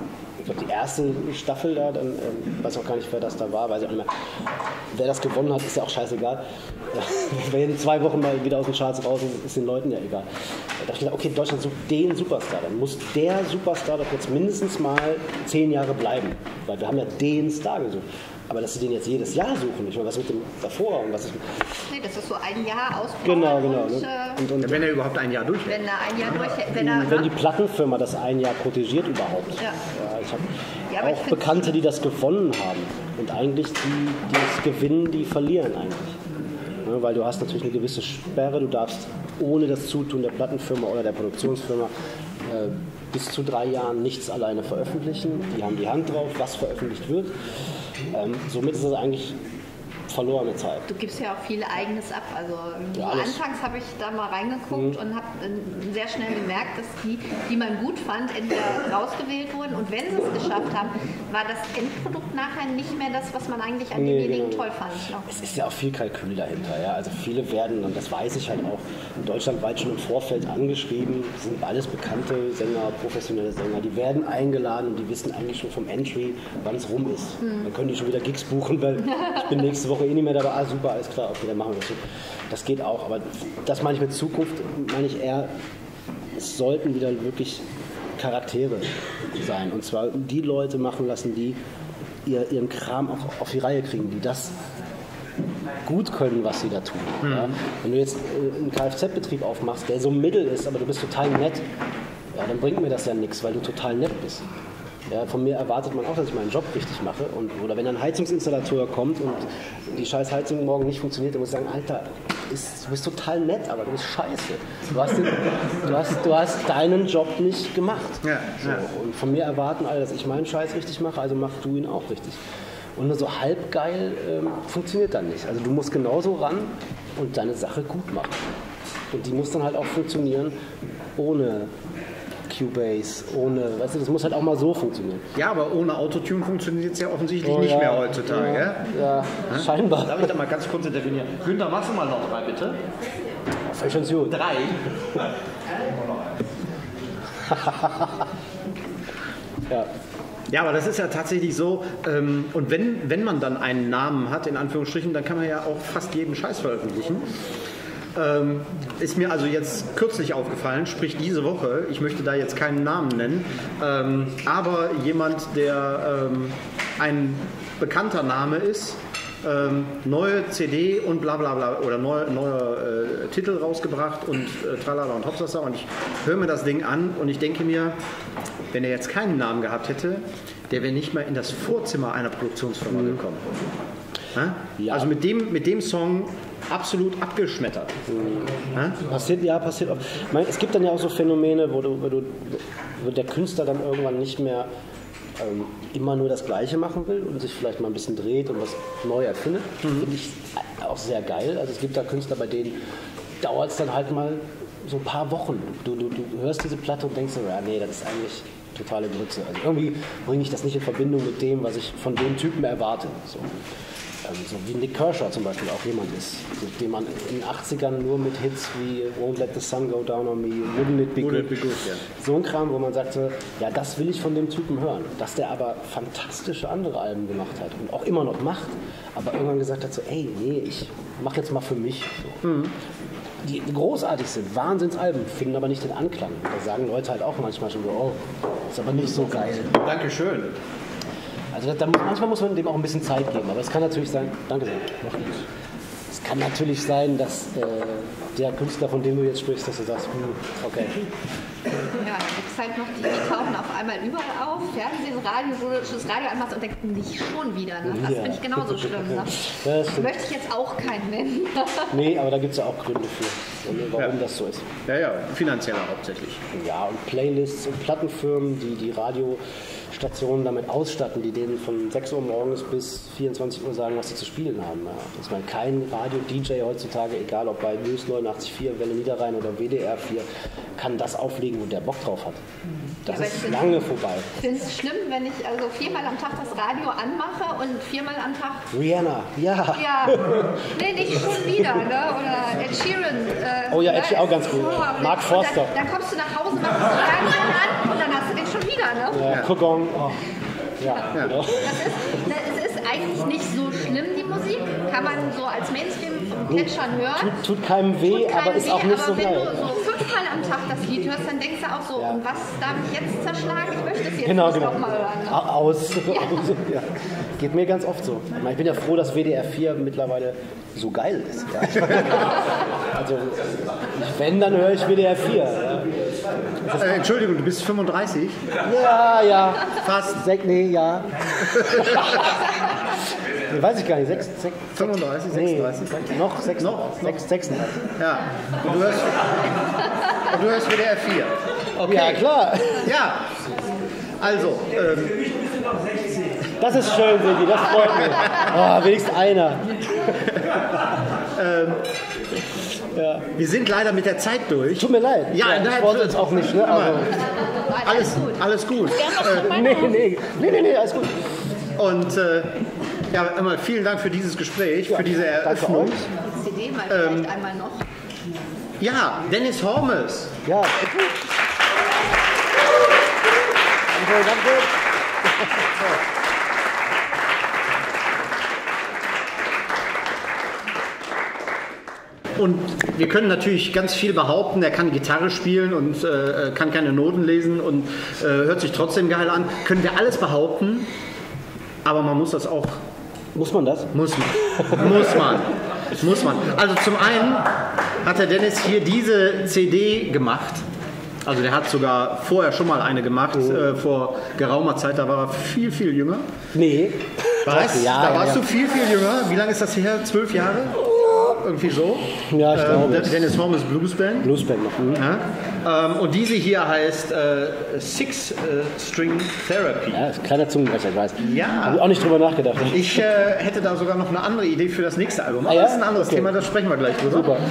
ich glaube, die erste Staffel da, dann weiß auch gar nicht, wer das da war, weiß ich auch nicht mehr. Wer das gewonnen hat, ist ja auch scheißegal. Wer in 2 Wochen mal wieder aus den Charts raus ist den Leuten ja egal. Da dachte ich, okay, Deutschland sucht den Superstar. Dann muss der Superstar doch jetzt mindestens mal 10 Jahre bleiben. Weil wir haben ja den Star gesucht. Aber dass sie den jetzt jedes Jahr suchen, ich meine, was mit dem davor und was ist... Nee, das ist so ein Jahr Ausbau. Genau. Und wenn er überhaupt ein Jahr durch. Wenn er ein Jahr durch... Wenn die Plattenfirma das ein Jahr protegiert überhaupt. Ja. Ich habe auch Bekannte, die das gewonnen haben. Und eigentlich die das gewinnen, die verlieren eigentlich. Ja, weil du hast natürlich eine gewisse Sperre, du darfst ohne das Zutun der Plattenfirma oder der Produktionsfirma bis zu 3 Jahren nichts alleine veröffentlichen. Die haben die Hand drauf, was veröffentlicht wird. Somit ist es eigentlich verlorene Zeit. Du gibst ja auch viel Eigenes ab. Also anfangs habe ich da mal reingeguckt und habe sehr schnell gemerkt, dass die man gut fand, entweder rausgewählt wurden und wenn sie es geschafft haben, war das Endprodukt nachher nicht mehr das, was man eigentlich an denjenigen toll fand. No. Es ist ja auch viel Kalkül dahinter. Ja? Also viele werden, und das weiß ich halt auch, deutschlandweit schon im Vorfeld angeschrieben, sind alles bekannte Sänger, professionelle Sänger, die werden eingeladen und die wissen eigentlich schon vom Entry, wann es rum ist. Dann können die schon wieder Gigs buchen, weil ich bin nächste Woche nie mehr dabei. Super, alles klar, okay, dann machen wir das. Das geht auch, aber das meine ich mit Zukunft, meine ich eher, es sollten wieder wirklich Charaktere sein. Und zwar die Leute machen lassen, die ihren Kram auch auf die Reihe kriegen, die das gut können, was sie da tun. Ja? Wenn du jetzt einen Kfz-Betrieb aufmachst, der so mittel ist, aber du bist total nett, ja, dann bringt mir das ja nichts, weil du total nett bist. Ja, von mir erwartet man auch, dass ich meinen Job richtig mache. Oder wenn ein Heizungsinstallateur kommt und die scheiß Heizung morgen nicht funktioniert, dann muss ich sagen, Alter, du bist total nett, aber du bist scheiße. Du hast deinen Job nicht gemacht. Ja, so. Ja. Und von mir erwarten alle, dass ich meinen Scheiß richtig mache, also mach du ihn auch richtig. Und nur so halb geil funktioniert dann nicht. Also du musst genauso ran und deine Sache gut machen. Und die muss dann halt auch funktionieren ohne Cubase, weißt du, das muss halt auch mal so funktionieren. Ja, aber ohne Autotune funktioniert es ja offensichtlich nicht mehr heutzutage. Ja, scheinbar. Darf ich da mal ganz kurz intervenieren? Günther, machst du mal noch 3, bitte? Das ist schon gut. 3? Ja. Ja, aber das ist ja tatsächlich so, und wenn man dann einen Namen hat, in Anführungsstrichen, dann kann man ja auch fast jeden Scheiß veröffentlichen. Ist mir also jetzt kürzlich aufgefallen, sprich diese Woche, ich möchte da jetzt keinen Namen nennen, aber jemand, der ein bekannter Name ist, neue CD und bla bla bla oder neuer Titel rausgebracht und tralala und hopsasa, und ich höre mir das Ding an und ich denke mir, wenn er jetzt keinen Namen gehabt hätte, der wäre nicht mal in das Vorzimmer einer Produktionsfirma gekommen. Ja. Also mit dem Song absolut abgeschmettert. Passiert auch. Ich meine, es gibt dann ja auch so Phänomene, wo der Künstler dann irgendwann nicht mehr immer nur das Gleiche machen will und sich vielleicht mal ein bisschen dreht und was neu erfindet. Finde ich auch sehr geil. Also es gibt da Künstler, bei denen dauert es dann halt mal so ein paar Wochen. Du hörst diese Platte und denkst so, ja, nee, das ist eigentlich totale Grütze. Also irgendwie bringe ich das nicht in Verbindung mit dem, was ich von dem Typen erwarte. So wie Nick Kershaw zum Beispiel auch jemand ist, den man in den 80ern nur mit Hits wie Won't Let the Sun Go Down on Me, Wouldn't It Be Good, ja. So ein Kram, wo man sagte, ja, das will ich von dem Typen hören. Dass der aber fantastische andere Alben gemacht hat und auch immer noch macht, aber irgendwann gesagt hat so, ey, nee, ich mach jetzt mal für mich. So. Die großartig sind, Wahnsinnsalben, finden aber nicht den Anklang. Da sagen Leute halt auch manchmal schon so, oh, ist aber nicht so geil. Dankeschön. Also manchmal muss man dem auch ein bisschen Zeit geben, aber es kann natürlich sein, danke sehr, es kann natürlich sein, dass der Künstler, von dem du jetzt sprichst, dass du sagst, okay. Ja, dann gibt es halt noch die tauchen auf einmal überall auf, Fernsehen, Radio, wo du das Radio anmachst und denkst, nicht schon wieder, ne? Das finde ich genauso schlimm, ne? Möchte ich jetzt auch keinen nennen. Nee, aber da gibt es ja auch Gründe für, warum das so ist. Ja, finanzieller hauptsächlich. Ja, und Playlists und Plattenfirmen, die Radiostationen damit ausstatten, die denen von 6 Uhr morgens bis 24 Uhr sagen, was sie zu spielen haben. Ja. Ich meine, kein Radio-DJ heutzutage, egal ob bei News 89.4, Welle Niederrhein oder WDR 4, kann das auflegen, wo der Bock drauf hat. Das ist lange vorbei. Ich finde es schlimm, wenn ich also 4-mal am Tag das Radio anmache und 4-mal am Tag... Rihanna, ja. Nee, nicht schon wieder, ne? Oder Ed Sheeran. Oh ja, Ed Sheeran auch ganz gut. Mark Forster. Dann kommst du nach Hause, machst das Fernsehen an und dann hast du den schon wieder, ne? Ja, Cook On. Song. Oh. Ja, genau. Es ist eigentlich nicht so schlimm, die Musik. Kann man so als Mainstream-Plätschern hören. Tut keinem weh, aber ist auch nicht so wenn geil. du so 5-mal am Tag das Lied hörst, dann denkst du auch so, und was darf ich jetzt zerschlagen? Ich möchte es jetzt Genau. noch mal hören. Ne? Aus. Ja. Geht mir ganz oft so. Ich bin ja froh, dass WDR 4 mittlerweile so geil ist. Ja. Also, wenn, dann höre ich WDR 4. Ja. Entschuldigung, du bist 35? Ja. Fast. Nee, ja. Nee, weiß ich gar nicht. 35, 36? Nee, noch 36. Ja. Und du hörst WDR 4. Okay. Ja, klar. Ja. Also, Das ist schön, Sigi, das freut mich. Oh, wenigstens einer. wir sind leider mit der Zeit durch. Tut mir leid. Ja, ich wollte jetzt auch nicht. Ne? Also, Alles gut. nee, alles gut. Und ja, einmal vielen Dank für dieses Gespräch, für diese Eröffnung. Die CD mal vielleicht einmal noch. Ja, Dennis Hormes. Ja. Danke. Und wir können natürlich ganz viel behaupten, er kann Gitarre spielen und kann keine Noten lesen und hört sich trotzdem geil an. Können wir alles behaupten, aber man muss das auch... Muss man das? Muss man. Also zum einen hat der Dennis hier diese CD gemacht. Also der hat sogar vorher schon mal eine gemacht, vor geraumer Zeit, da war er viel, viel jünger. Nee. Was? Ja, da warst du viel, viel jünger. Wie lange ist das her? 12 Jahre? Irgendwie so. Ja, ich glaube. Dennis Hormes Bluesband. Bluesband noch. Ja. Und diese hier heißt Six String Therapy. Ja, ist ein kleiner Zungenbrecher, ich weiß. Ja. Habe ich auch nicht drüber nachgedacht. Ich hätte da sogar noch eine andere Idee für das nächste Album. Aber ja? das ist ein anderes Okay. Thema, da sprechen wir gleich drüber. Super.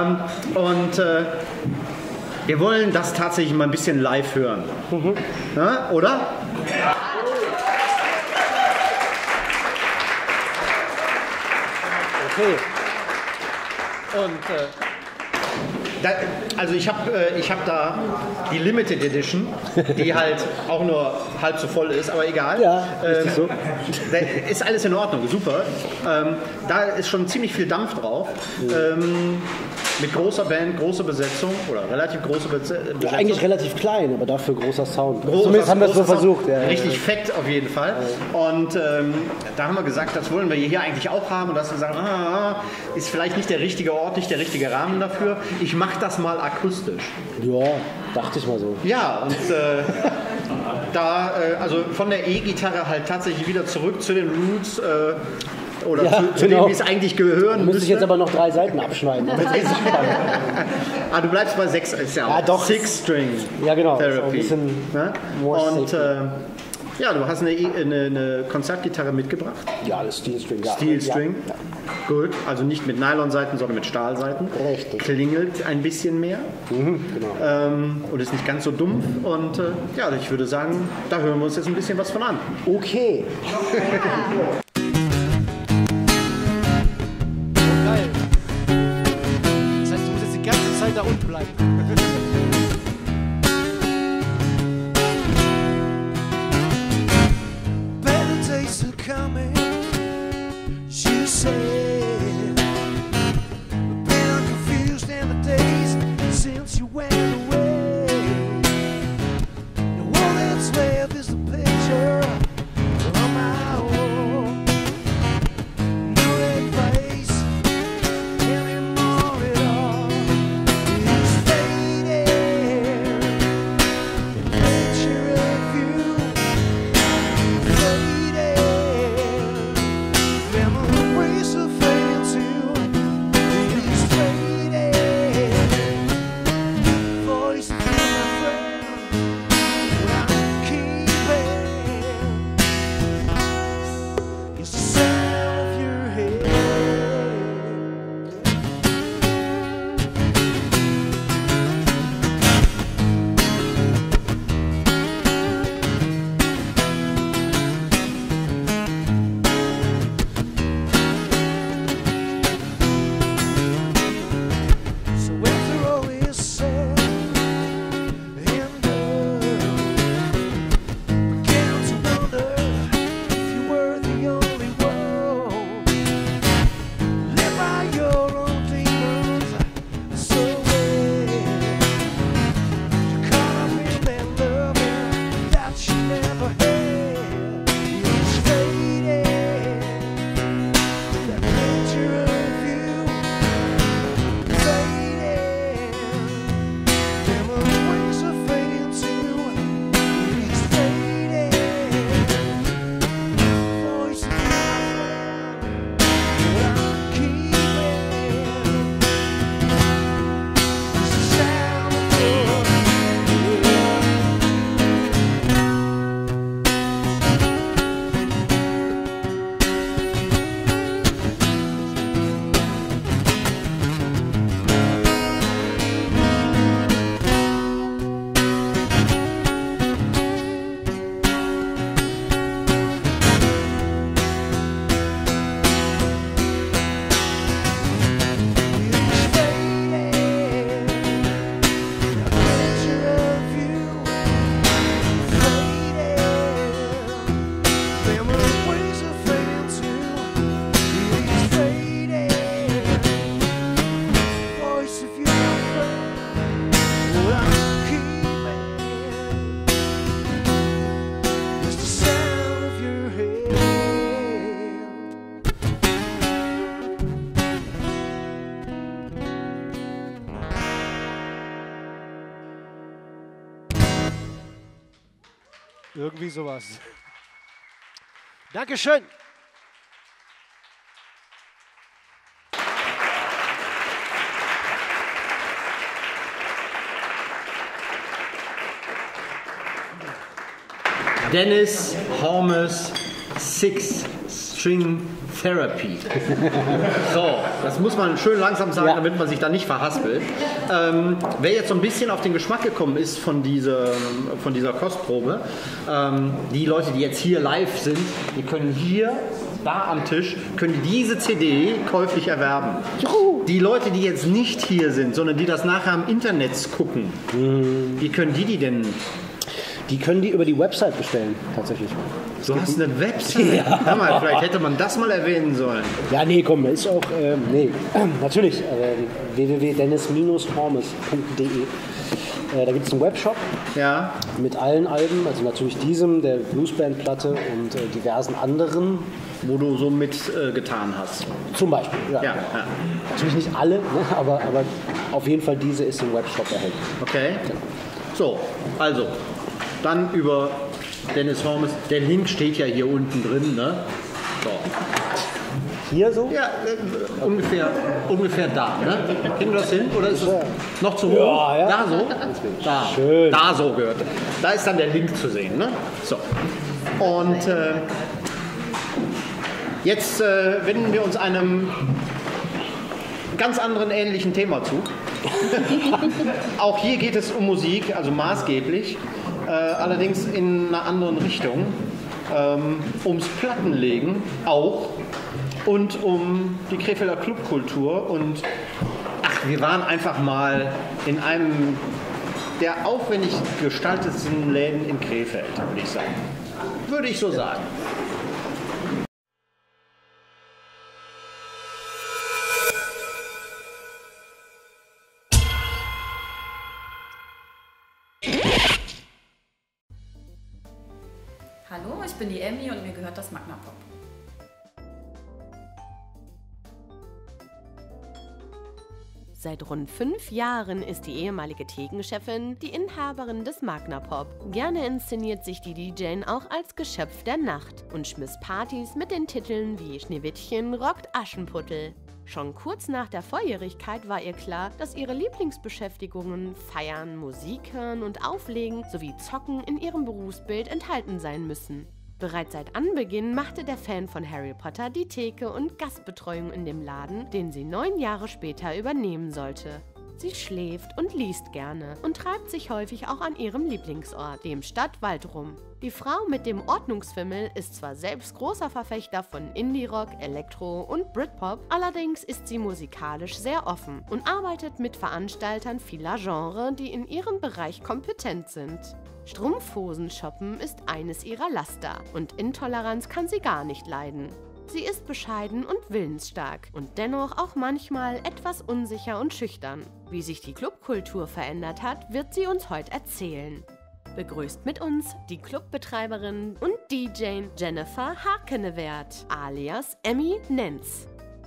Wir wollen das tatsächlich mal ein bisschen live hören. Ja, oder? Okay. Und also ich hab da die Limited Edition, die halt auch nur halb so voll ist, aber egal. Ja, ist so. Da ist alles in Ordnung, super. Da ist schon ziemlich viel Dampf drauf. Mit großer Band, große Besetzung oder relativ große Besetzung. Ja, eigentlich relativ klein, aber dafür großer Sound. Großer- Zumindest haben wir es so großer Sound. versucht. Ja, Richtig fett auf jeden Fall. Und da haben wir gesagt, das wollen wir hier eigentlich auch haben. Und da hast du gesagt, ist vielleicht nicht der richtige Ort, nicht der richtige Rahmen dafür. Ich mache das mal akustisch. Ja, dachte ich mal so. Ja, und also von der E-Gitarre halt tatsächlich wieder zurück zu den Roots. Oder Ja, zu genau. dem, wie es eigentlich gehören Müsste ich müsste. jetzt aber noch 3 Seiten abschneiden. Das ist richtig spannend. Du bleibst bei 6, ist ja auch Ja, doch. Six String Ja, genau. Therapy. So ein bisschen Ne? more Und safety. ja, du hast eine Konzertgitarre mitgebracht. Ja, das Steel String. Ja. Steel String. Ja. Gut, also nicht mit Nylonseiten, sondern mit Stahlseiten. Richtig. Klingelt ein bisschen mehr Genau. und ist nicht ganz so dumpf. Und ja, ich würde sagen, da hören wir uns jetzt ein bisschen was von an. Okay. Geil. Das heißt, du musst jetzt die ganze Zeit da unten bleiben. Better days are coming, you said. Been confused in the days since you went away. And all that's left is the picture of my own. No advice anymore at all. It's fading. Irgendwie sowas. Dankeschön. Dennis Hormes Six String Therapy. So, das muss man schön langsam sagen, damit man sich da nicht verhaspelt. Wer jetzt so ein bisschen auf den Geschmack gekommen ist von dieser Kostprobe, die Leute, die jetzt hier live sind, die können hier, da am Tisch, können diese CD käuflich erwerben. Die Leute, die jetzt nicht hier sind, sondern die das nachher im Internet gucken, wie können die denn? Die können die über die Website bestellen, tatsächlich. Du hast eine Website? Ja. Hör mal, vielleicht hätte man das mal erwähnen sollen. Ja, nee, komm, ist auch, natürlich, www.dennis-hormes.de. Da gibt es einen Webshop mit allen Alben, also natürlich diesem, der Bluesband-Platte und diversen anderen. Wo du so mitgetan hast. Zum Beispiel, ja. Natürlich nicht alle, ne, aber auf jeden Fall diese ist im Webshop erhältlich. Okay. So, also, dann über Dennis Hormes. Der Link steht ja hier unten drin, ne? So. Hier so? Ja, ungefähr da, ne? Kriegen wir das hin? Oder ist es noch zu hoch? Ja. Da so? Da. Schön. Da so gehört. Da ist dann der Link zu sehen, ne? So. Und jetzt wenden wir uns einem ganz anderen ähnlichen Thema zu. Auch hier geht es um Musik, also maßgeblich, allerdings in einer anderen Richtung. Ums Plattenlegen auch und um die Krefelder Clubkultur. Und wir waren einfach mal in einem der aufwendig gestaltetsten Läden in Krefeld, würde ich sagen. Würde ich so sagen. Hallo, ich bin die Emmy und mir gehört das Magnapop. Seit rund 5 Jahren ist die ehemalige Thekenchefin die Inhaberin des Magnapop. Gerne inszeniert sich die DJ auch als Geschöpf der Nacht und schmiss Partys mit den Titeln wie Schneewittchen rockt Aschenputtel. Schon kurz nach der Volljährigkeit war ihr klar, dass ihre Lieblingsbeschäftigungen Feiern, Musik hören und Auflegen sowie Zocken in ihrem Berufsbild enthalten sein müssen. Bereits seit Anbeginn machte der Fan von Harry Potter die Theke und Gastbetreuung in dem Laden, den sie 9 Jahre später übernehmen sollte. Sie schläft und liest gerne und treibt sich häufig auch an ihrem Lieblingsort, dem Stadtwald, rum. Die Frau mit dem Ordnungsfimmel ist zwar selbst großer Verfechter von Indie-Rock, Elektro und Britpop, allerdings ist sie musikalisch sehr offen und arbeitet mit Veranstaltern vieler Genres, die in ihrem Bereich kompetent sind. Strumpfhosen shoppen ist eines ihrer Laster und Intoleranz kann sie gar nicht leiden. Sie ist bescheiden und willensstark und dennoch auch manchmal etwas unsicher und schüchtern. Wie sich die Clubkultur verändert hat, wird sie uns heute erzählen. Begrüßt mit uns die Clubbetreiberin und DJ Jennifer Harkenewert, alias Emmy Nenz.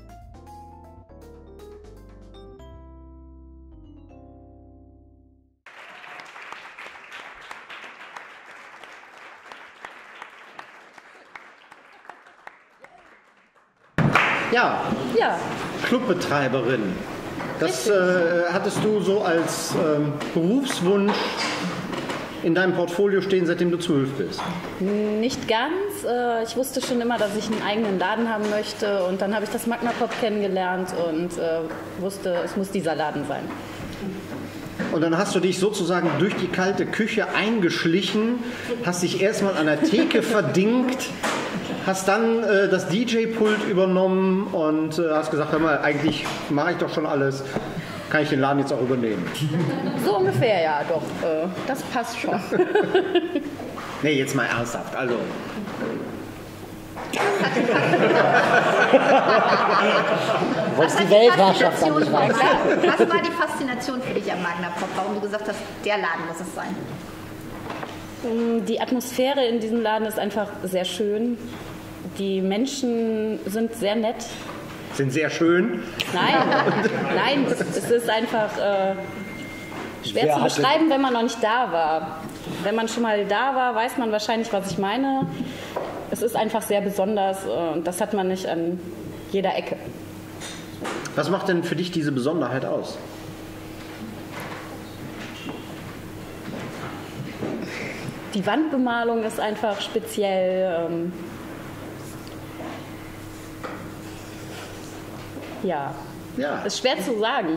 Ja, Ja, Clubbetreiberin. Das hattest du so als Berufswunsch in deinem Portfolio stehen, seitdem du 12 bist. nicht ganz. Ich wusste schon immer, dass ich einen eigenen Laden haben möchte und dann habe ich das Magnapop kennengelernt und wusste, es muss dieser Laden sein. Und dann hast du dich sozusagen durch die kalte Küche eingeschlichen, hast dich erstmal an der Theke verdingt, hast dann das DJ-Pult übernommen und hast gesagt, hör mal, eigentlich mache ich doch schon alles, kann ich den Laden jetzt auch übernehmen. So ungefähr, ja, doch. Das passt schon. Nee, jetzt mal ernsthaft, also... Du wolltest die Weltherrschaft dann nicht rein. Was war die Faszination für dich am Magnapop? Warum du gesagt hast, der Laden muss es sein? Die Atmosphäre in diesem Laden ist einfach sehr schön. Die Menschen sind sehr nett. Sind sehr schön. Nein, es ist einfach schwer zu beschreiben, wenn man noch nicht da war. wenn man schon mal da war, weiß man wahrscheinlich, was ich meine. Es ist einfach sehr besonders und das hat man nicht an jeder Ecke. Was macht denn für dich diese Besonderheit aus? Die Wandbemalung ist einfach speziell. Ja, ist schwer zu sagen.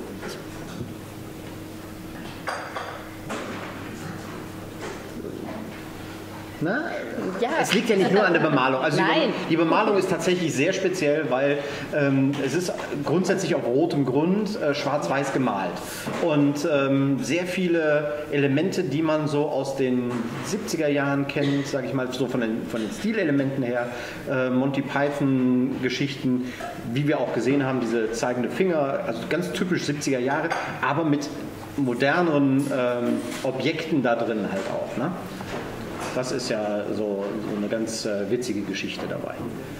Na? Ja. Es liegt ja nicht nur an der Bemalung. Also Nein. die Bemalung ist tatsächlich sehr speziell, weil es ist grundsätzlich auf rotem Grund schwarz-weiß gemalt. Und sehr viele Elemente, die man so aus den 70er Jahren kennt, sage ich mal, so von den Stilelementen her, Monty Python-Geschichten, wie wir auch gesehen haben, diese zeigende Finger, also ganz typisch 70er Jahre, aber mit moderneren Objekten da drin halt auch. Ne? Das ist ja so eine ganz witzige Geschichte dabei.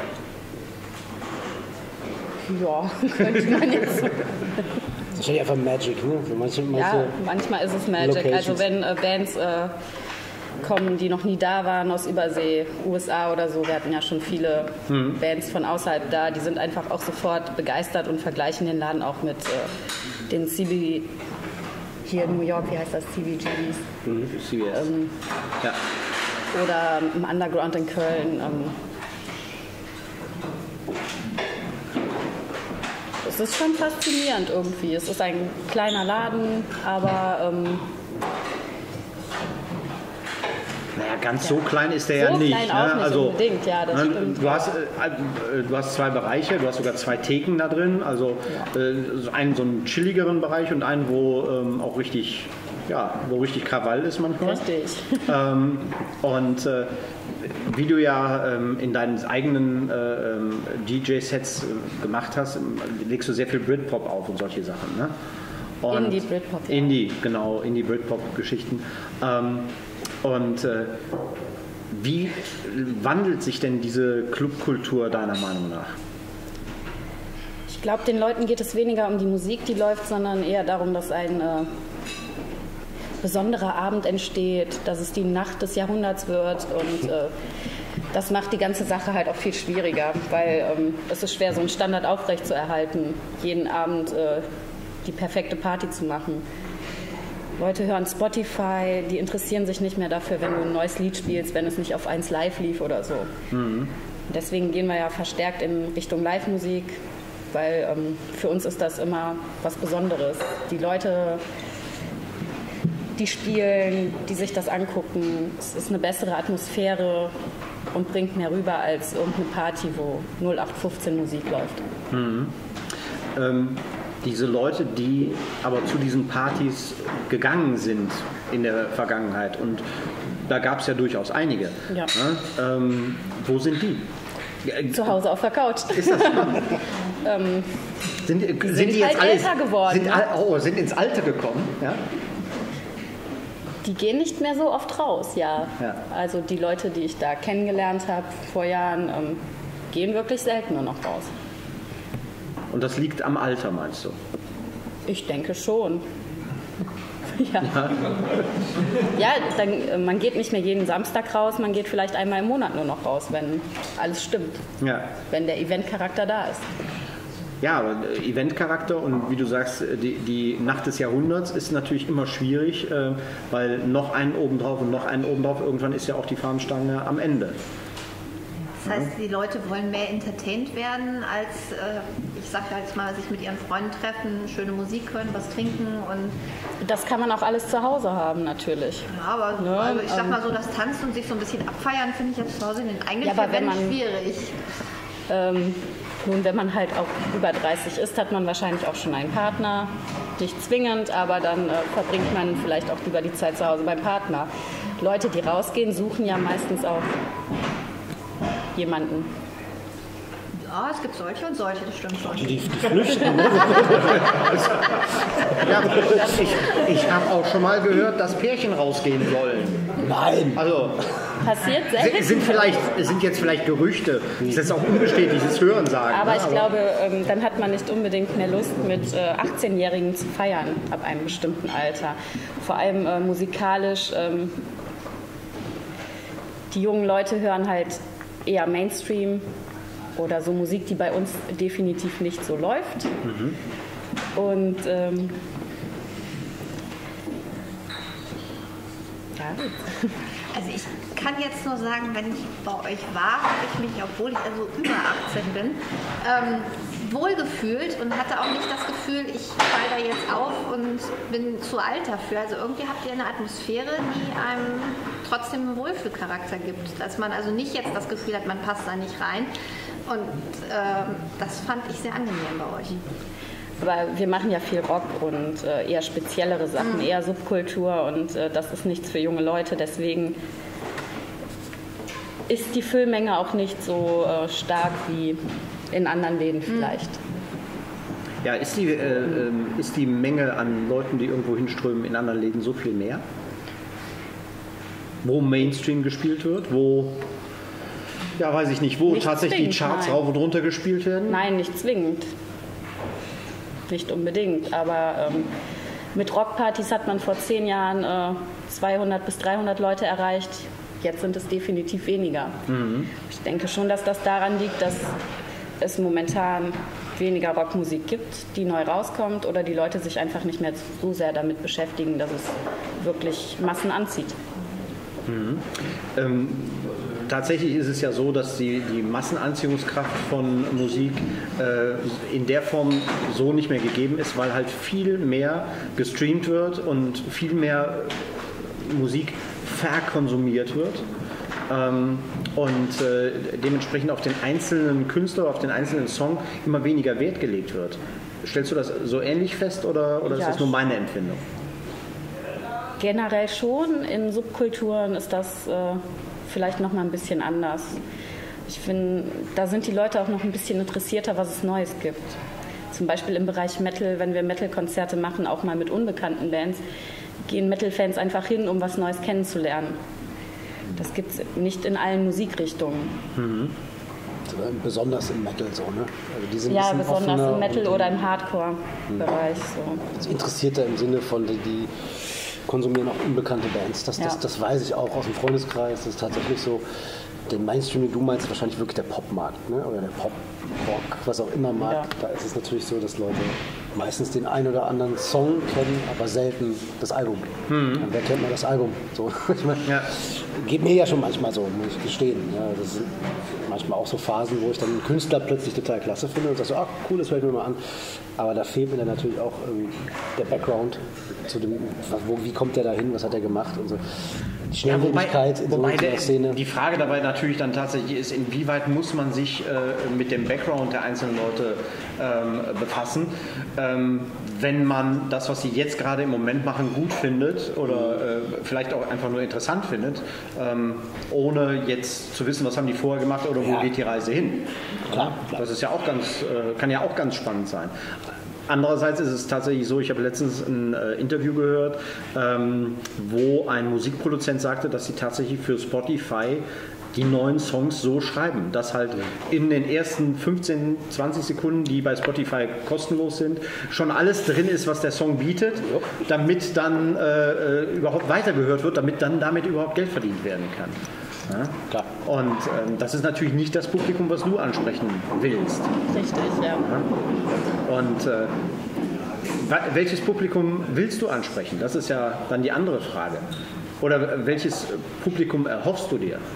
Ja, könnte man jetzt so. Das ist wahrscheinlich einfach Magic, ne? Ja, manchmal ist es Magic. Locations. Also wenn Bands kommen, die noch nie da waren aus Übersee, USA oder so, wir hatten ja schon viele Bands von außerhalb da, die sind einfach auch sofort begeistert und vergleichen den Laden auch mit den CB hier in New York, wie heißt das, CBGBs? CBS. Ja. Oder im Underground in Köln. Es ist schon faszinierend irgendwie. Es ist ein kleiner Laden, aber Naja, ganz so klein ist der so ja nicht. klein auch nicht unbedingt, ja, das ne, stimmt. du hast zwei Bereiche, du hast sogar zwei Theken da drin, also so einen chilligeren Bereich und einen, wo auch richtig, wo richtig Krawall ist manchmal. Richtig. Und wie du ja in deinen eigenen DJ-Sets gemacht hast, legst du sehr viel Britpop auf und solche Sachen. Ne? Und Indie-Britpop. Ja. Indie-Britpop-Geschichten. Wie wandelt sich denn diese Clubkultur deiner Meinung nach? Ich glaube, den Leuten geht es weniger um die Musik, die läuft, sondern eher darum, dass ein besonderer Abend entsteht, dass es die Nacht des Jahrhunderts wird und das macht die ganze Sache halt auch viel schwieriger, weil es ist schwer, so einen Standard aufrechtzuerhalten, jeden Abend die perfekte Party zu machen. Leute hören Spotify, die interessieren sich nicht mehr dafür, wenn du ein neues Lied spielst, wenn es nicht auf 1 Live lief oder so. Mhm. Deswegen gehen wir ja verstärkt in Richtung Live-Musik, weil für uns ist das immer was Besonderes. Die Leute, die spielen, die sich das angucken, es ist eine bessere Atmosphäre und bringt mehr rüber als irgendeine Party, wo 0815 Musik läuft. Mhm. Diese Leute, die aber zu diesen Partys gegangen sind in der Vergangenheit, und da gab es ja durchaus einige. Ja. Ne? Wo sind die? Zu Hause auf der Couch. Ist das spannend? Sind die jetzt halt alle älter geworden. Sind ins Alter gekommen? Ja? Die gehen nicht mehr so oft raus, ja. Also die Leute, die ich da kennengelernt habe vor Jahren, gehen wirklich selten nur noch raus. Und das liegt am Alter, meinst du? Ich denke schon. Ja, dann, man geht nicht mehr jeden Samstag raus, man geht vielleicht einmal im Monat nur noch raus, wenn alles stimmt. Ja. Wenn der Eventcharakter da ist. Ja, aber Eventcharakter und wie du sagst, die Nacht des Jahrhunderts ist natürlich immer schwierig, weil noch einen obendrauf und noch einen obendrauf, irgendwann ist ja auch die Fahnenstange am Ende. Das heißt, die Leute wollen mehr entertained werden, als, ich sag jetzt mal, sich mit ihren Freunden treffen, schöne Musik hören, was trinken und... Das kann man auch alles zu Hause haben, natürlich. Ja, aber ne? Also ich sag mal so, das Tanzen und sich so ein bisschen abfeiern, finde ich jetzt zu Hause in den eigenen Verbänden schwierig. Nun, wenn man halt auch über 30 ist, hat man wahrscheinlich auch schon einen Partner. Nicht zwingend, aber dann verbringt man vielleicht auch lieber die Zeit zu Hause beim Partner. Leute, die rausgehen, suchen ja meistens auch jemanden. Ja, es gibt solche und solche, das stimmt schon. Die flüchten. Ja, ich habe auch schon mal gehört, dass Pärchen rausgehen sollen. Nein. Also, passiert selten. Sind jetzt vielleicht Gerüchte, das ist auch unbestätigtes Hörensagen. Aber ne? ich glaube, dann hat man nicht unbedingt mehr Lust, mit 18-Jährigen zu feiern ab einem bestimmten Alter. Vor allem musikalisch. Die jungen Leute hören halt eher Mainstream oder so Musik, die bei uns definitiv nicht so läuft. Und Also ich kann jetzt nur sagen, wenn ich bei euch war, habe ich mich, obwohl ich also über 18 bin, wohlgefühlt und hatte auch nicht das Gefühl, ich falle da jetzt auf und bin zu alt dafür. Also irgendwie habt ihr eine Atmosphäre, die einem trotzdem einen Wohlfühlcharakter gibt. Dass man also nicht jetzt das Gefühl hat, man passt da nicht rein. Und das fand ich sehr angenehm bei euch. Aber wir machen ja viel Rock und eher speziellere Sachen, eher Subkultur und das ist nichts für junge Leute. Deswegen ist die Füllmenge auch nicht so stark wie in anderen Läden vielleicht. Ja, ist die Menge an Leuten, die irgendwo hinströmen, in anderen Läden so viel mehr? Wo Mainstream gespielt wird, wo, ja weiß ich nicht, wo Nicht tatsächlich zwingend, die Charts nein. rauf und runter gespielt werden? Nein, nicht zwingend. Nicht unbedingt, aber mit Rockpartys hat man vor 10 Jahren 200 bis 300 Leute erreicht. Jetzt sind es definitiv weniger. Ich denke schon, dass das daran liegt, dass es momentan weniger Rockmusik gibt, die neu rauskommt oder die Leute sich einfach nicht mehr so sehr damit beschäftigen, dass es wirklich Massen anzieht. Tatsächlich ist es ja so, dass die Massenanziehungskraft von Musik in der Form so nicht mehr gegeben ist, weil halt viel mehr gestreamt wird und viel mehr Musik verkonsumiert wird. Und dementsprechend auf den einzelnen Künstler, auf den einzelnen Song immer weniger Wert gelegt wird. Stellst du das so ähnlich fest oder ist Ja, das nur meine Empfindung? Generell schon. In Subkulturen ist das vielleicht noch mal ein bisschen anders. Ich finde, da sind die Leute auch noch ein bisschen interessierter, was es Neues gibt. Zum Beispiel im Bereich Metal, wenn wir Metal-Konzerte machen, auch mal mit unbekannten Bands, gehen Metal-Fans einfach hin, um was Neues kennenzulernen. Das gibt es nicht in allen Musikrichtungen. Besonders im Metal so, ne? Also die sind ein Ja, bisschen besonders offener im Metal und oder im Hardcore-Bereich. So. ist interessierter im Sinne von, die konsumieren auch unbekannte Bands. Das weiß ich auch aus dem Freundeskreis. Das ist tatsächlich so. Den Mainstream, den du meinst, wahrscheinlich wirklich der Popmarkt, ne? Oder der Pop, Rock, was auch immer mag. Ja. Da ist es natürlich so, dass Leute meistens den einen oder anderen Song kennen, aber selten das Album. Und wer kennt mal das Album? So, ich meine, geht mir ja schon manchmal so, muss ich gestehen. Ja, das sind manchmal auch so Phasen, wo ich dann einen Künstler plötzlich total klasse finde und sage so, ach cool, das höre ich mir mal an. Aber da fehlt mir dann natürlich auch der Background zu dem, wie kommt der da hin, was hat er gemacht und so. Die Schnelllebigkeit in so einer Szene. Die Frage dabei natürlich dann tatsächlich ist, inwieweit muss man sich mit dem Background der einzelnen Leute befassen, wenn man das, was sie jetzt gerade im Moment machen, gut findet oder vielleicht auch einfach nur interessant findet, ohne jetzt zu wissen, was haben die vorher gemacht oder wo geht die Reise hin. Klar. Das ist ja auch kann ja auch ganz spannend sein. Andererseits ist es tatsächlich so, ich habe letztens ein Interview gehört, wo ein Musikproduzent sagte, dass sie tatsächlich für Spotify die neuen Songs so schreiben, dass halt in den ersten 15, 20 Sekunden, die bei Spotify kostenlos sind, schon alles drin ist, was der Song bietet, damit dann überhaupt weitergehört wird, damit dann damit überhaupt Geld verdient werden kann. Ja? Klar. Und das ist natürlich nicht das Publikum, was du ansprechen willst. Richtig, ja. Und welches Publikum willst du ansprechen? Das ist ja dann die andere Frage. Oder welches Publikum erhoffst du dir?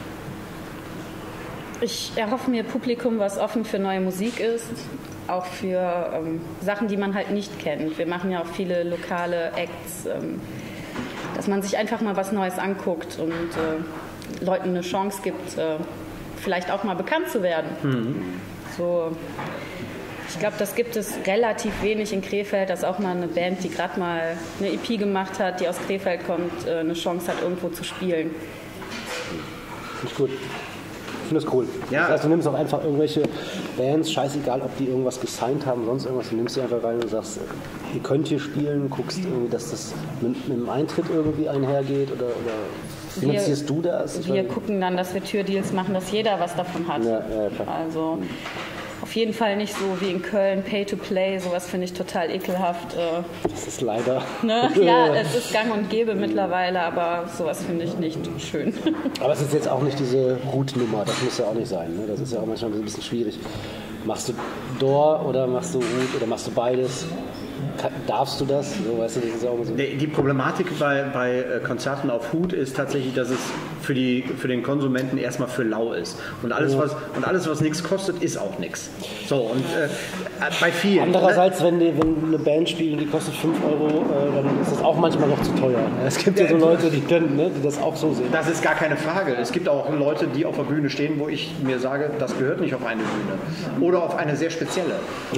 Ich erhoffe mir Publikum, was offen für neue Musik ist, auch für Sachen, die man halt nicht kennt. Wir machen ja auch viele lokale Acts, dass man sich einfach mal was Neues anguckt und Leuten eine Chance gibt, vielleicht auch mal bekannt zu werden. So, ich glaube, das gibt es relativ wenig in Krefeld, dass auch mal eine Band, die gerade mal eine EP gemacht hat, die aus Krefeld kommt, eine Chance hat, irgendwo zu spielen. Finde ich gut. Ich finde das cool. Ja. Das heißt, du nimmst auch einfach irgendwelche Bands, scheißegal, ob die irgendwas gesigned haben, sonst irgendwas, du nimmst die einfach rein und sagst, ihr könnt hier spielen, guckst irgendwie, dass das mit dem Eintritt irgendwie einhergeht oder Finanzierst du das? Wir gucken dann, dass wir Türdeals machen, dass jeder was davon hat. Ja, klar. Also auf jeden Fall nicht so wie in Köln, Pay-to-Play, sowas finde ich total ekelhaft. Das ist leider... Ne? Ja, es ist gang und gäbe mittlerweile, aber sowas finde ich nicht schön. Aber es ist jetzt auch nicht diese Root-Nummer, das muss ja auch nicht sein. Ne? Das ist ja auch manchmal ein bisschen schwierig. Machst du Door oder machst du Root oder machst du beides? Darfst du das? So, weißt du, das ist auch so. Die Problematik bei Konzerten auf Hut ist tatsächlich, dass es für den Konsumenten erstmal für lau ist. Und alles, was nichts kostet, ist auch nichts. So, und bei vielen. Andererseits, wenn eine Band spielt und die kostet 5 €, dann ist das auch manchmal noch zu teuer. Es gibt ja so Leute, die das auch so sehen. Das ist gar keine Frage. Es gibt auch Leute, die auf der Bühne stehen, wo ich mir sage, das gehört nicht auf eine Bühne. Oder auf eine sehr spezielle.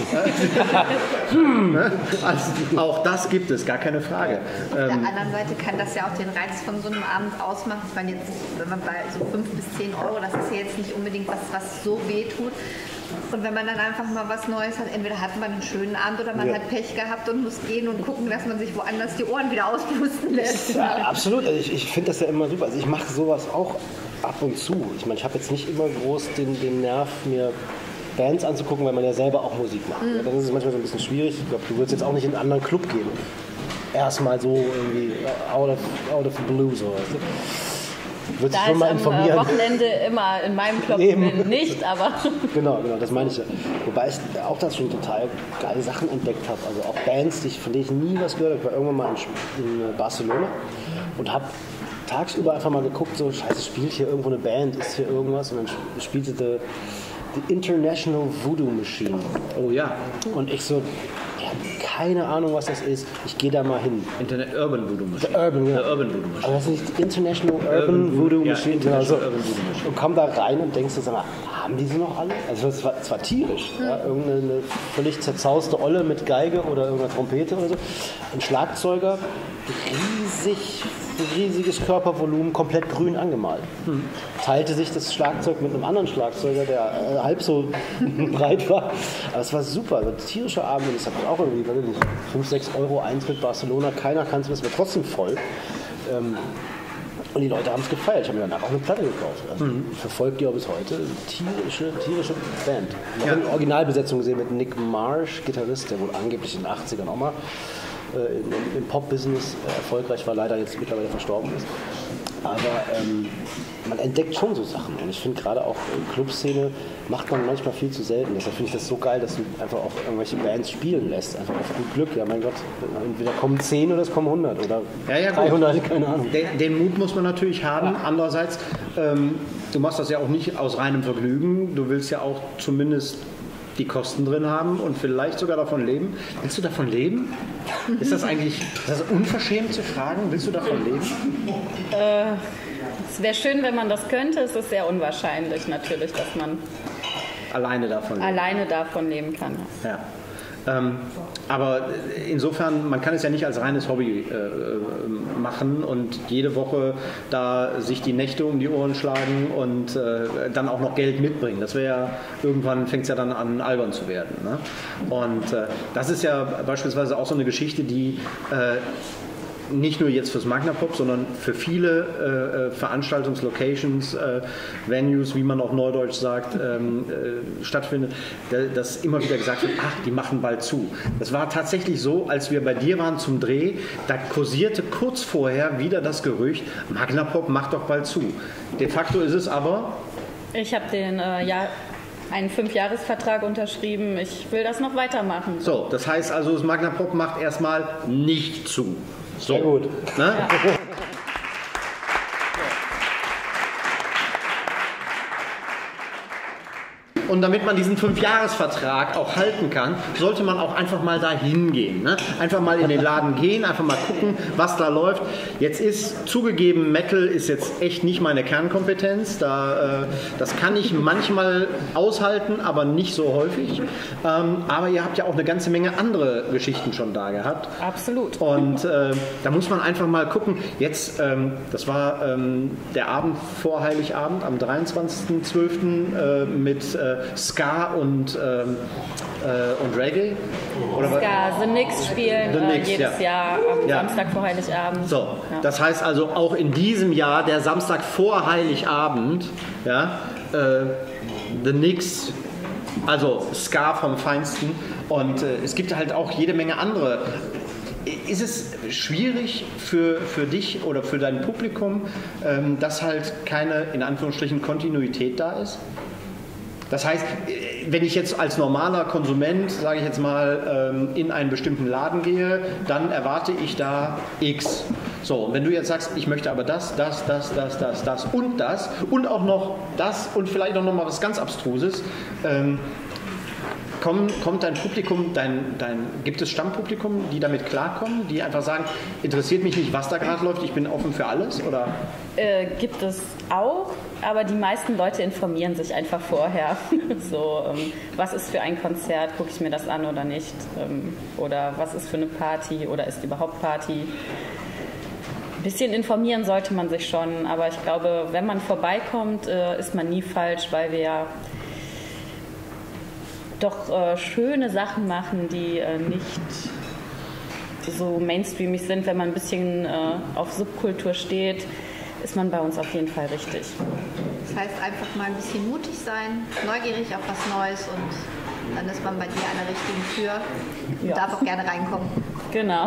Also, auch das gibt es, gar keine Frage. Auf der anderen Seite kann das ja auch den Reiz von so einem Abend ausmachen. Ich meine, jetzt, wenn man bei so 5 bis 10 €, das ist ja jetzt nicht unbedingt was so weh tut. Und wenn man dann einfach mal was Neues hat, entweder hat man einen schönen Abend oder man hat Pech gehabt und muss gehen und gucken, dass man sich woanders die Ohren wieder auspusten lässt. Ja, absolut. Also ich finde das ja immer super. Also ich mache sowas auch ab und zu. Ich meine, ich habe jetzt nicht immer groß den Nerv, mir Bands anzugucken, weil man ja selber auch Musik macht. Ja, dann ist es manchmal so ein bisschen schwierig. Ich glaube, du würdest jetzt auch nicht in einen anderen Club gehen. Erstmal so irgendwie out of the blue. So. Würdest Da du schon mal ich informieren? am Wochenende immer in meinem Club bin, nicht, aber... Genau, das meine ich ja. Wobei ich auch da schon total geile Sachen entdeckt habe. Also auch Bands, von denen ich nie was gehört habe. Ich war irgendwann mal in Barcelona und habe tagsüber einfach mal geguckt, so scheiße, spielt hier irgendwo eine Band, ist hier irgendwas? Und dann spielte die International Voodoo Machine. Oh ja. Und ich so, ich habe keine Ahnung, was das ist. Ich gehe da mal hin. Urban Voodoo Machine. Urban Voodoo Machine. Aber das ist nicht International Urban Voodoo Machine. Ja, also, Urban Voodoo Machine. und komm da rein und denkst du, sag mal, haben die sie noch alle? Also es war tierisch. Ja? Irgendeine völlig zerzauste Olle mit Geige oder irgendeiner Trompete oder so. Ein Schlagzeuger, riesiges Körpervolumen, komplett grün angemalt. Teilte sich das Schlagzeug mit einem anderen Schlagzeuger, der halb so breit war. Aber es war super, ein tierischer Abend. Und es hat auch irgendwie, weiß ich nicht, 5, 6 € Eintritt Barcelona. Keiner kannte es, war trotzdem voll. Und die Leute haben es gefeiert. Ich habe mir danach auch eine Platte gekauft. Also ich verfolge die auch bis heute. Tierische Band. Ich habe eine Originalbesetzung gesehen mit Nick Marsh, Gitarrist, der wohl angeblich in den 80ern auch mal im Pop-Business erfolgreich war, leider jetzt mittlerweile verstorben ist. Aber man entdeckt schon so Sachen. Und ich finde gerade auch Clubszene macht man manchmal viel zu selten. Deshalb finde ich das so geil, dass du einfach auch irgendwelche Bands spielen lässt. Einfach auf gut Glück. Ja, mein Gott, entweder kommen 10 oder es kommen 100 oder 300, keine Ahnung. Den Mut muss man natürlich haben. Andererseits, du machst das ja auch nicht aus reinem Vergnügen. Du willst ja auch zumindest die Kosten drin haben und vielleicht sogar davon leben. Willst du davon leben? Ist das unverschämt zu fragen? Willst du davon leben? Es wäre schön, wenn man das könnte. Es ist sehr unwahrscheinlich natürlich, dass man alleine davon leben kann. Ja. Aber insofern, man kann es ja nicht als reines Hobby machen und jede Woche da sich die Nächte um die Ohren schlagen und dann auch noch Geld mitbringen. Das wäre ja, irgendwann fängt es ja dann an, albern zu werden. Ne? Und das ist ja beispielsweise auch so eine Geschichte, die nicht nur jetzt fürs Magnapop, sondern für viele Veranstaltungslocations, Venues, wie man auch neudeutsch sagt, stattfindet, dass immer wieder gesagt wird, ach, die machen bald zu. Das war tatsächlich so, als wir bei dir waren zum Dreh, da kursierte kurz vorher wieder das Gerücht, Magnapop macht doch bald zu. De facto ist es aber... Ich habe einen 5-Jahres-Vertrag unterschrieben. Ich will das noch weitermachen. So, das heißt also, das Magnapop macht erstmal nicht zu. So. Sehr gut. Ne? Ja. Und damit man diesen 5-Jahres-Vertrag auch halten kann, sollte man auch einfach mal da hingehen. Ne? Einfach mal in den Laden gehen, einfach mal gucken, was da läuft. Jetzt ist zugegeben, Metal ist jetzt echt nicht meine Kernkompetenz. Das kann ich manchmal aushalten, aber nicht so häufig. Aber ihr habt ja auch eine ganze Menge andere Geschichten schon da gehabt. Absolut. Und da muss man einfach mal gucken. Jetzt, das war der Abend vor Heiligabend, am 23.12. Mit Ska und Reggae? Oder Ska, The Knicks spielen The Knicks, jedes Jahr am Samstag vor Heiligabend. So, das heißt also auch in diesem Jahr, der Samstag vor Heiligabend, ja, The Knicks, also Ska vom Feinsten. Und es gibt halt auch jede Menge andere. Ist es schwierig für dich oder für dein Publikum, dass halt keine, in Anführungsstrichen, Kontinuität da ist? Das heißt, wenn ich jetzt als normaler Konsument, sage ich jetzt mal, in einen bestimmten Laden gehe, dann erwarte ich da X. So, und wenn du jetzt sagst, ich möchte aber das und auch noch das und vielleicht auch noch mal was ganz Abstruses, kommt dein Publikum, gibt es Stammpublikum, die damit klarkommen, die einfach sagen, interessiert mich nicht, was da gerade läuft, ich bin offen für alles? Oder? Gibt es auch, aber die meisten Leute informieren sich einfach vorher. So, was ist für ein Konzert, gucke ich mir das an oder nicht? Oder was ist für eine Party oder ist überhaupt Party? Ein bisschen informieren sollte man sich schon, aber ich glaube, wenn man vorbeikommt, ist man nie falsch, weil wir ja doch schöne Sachen machen, die nicht so mainstreamig sind. Wenn man ein bisschen auf Subkultur steht, ist man bei uns auf jeden Fall richtig. Das heißt, einfach mal ein bisschen mutig sein, neugierig auf was Neues und dann ist man bei dir an der richtigen Tür und darf auch gerne reinkommen. Genau.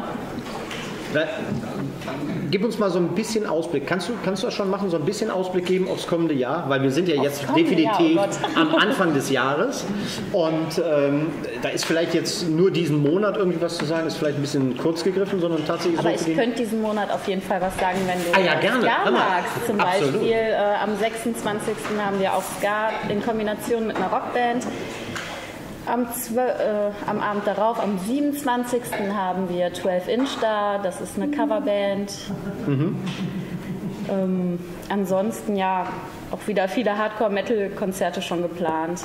Gib uns mal so ein bisschen Ausblick. Kannst du das schon machen, so ein bisschen Ausblick geben aufs kommende Jahr? Weil wir sind ja jetzt definitiv am Anfang des Jahres und da ist vielleicht jetzt nur diesen Monat irgendwie was zu sagen, ist vielleicht ein bisschen kurz gegriffen, sondern tatsächlich aber so. Ich könnte diesen Monat auf jeden Fall was sagen, wenn du gerne. Ska magst. Zum Absolut. Beispiel am 26. haben wir auch Ska in Kombination mit einer Rockband. Am Abend darauf, am 27. haben wir 12 Inch da, das ist eine Coverband. Ansonsten ja, auch wieder viele Hardcore-Metal-Konzerte schon geplant.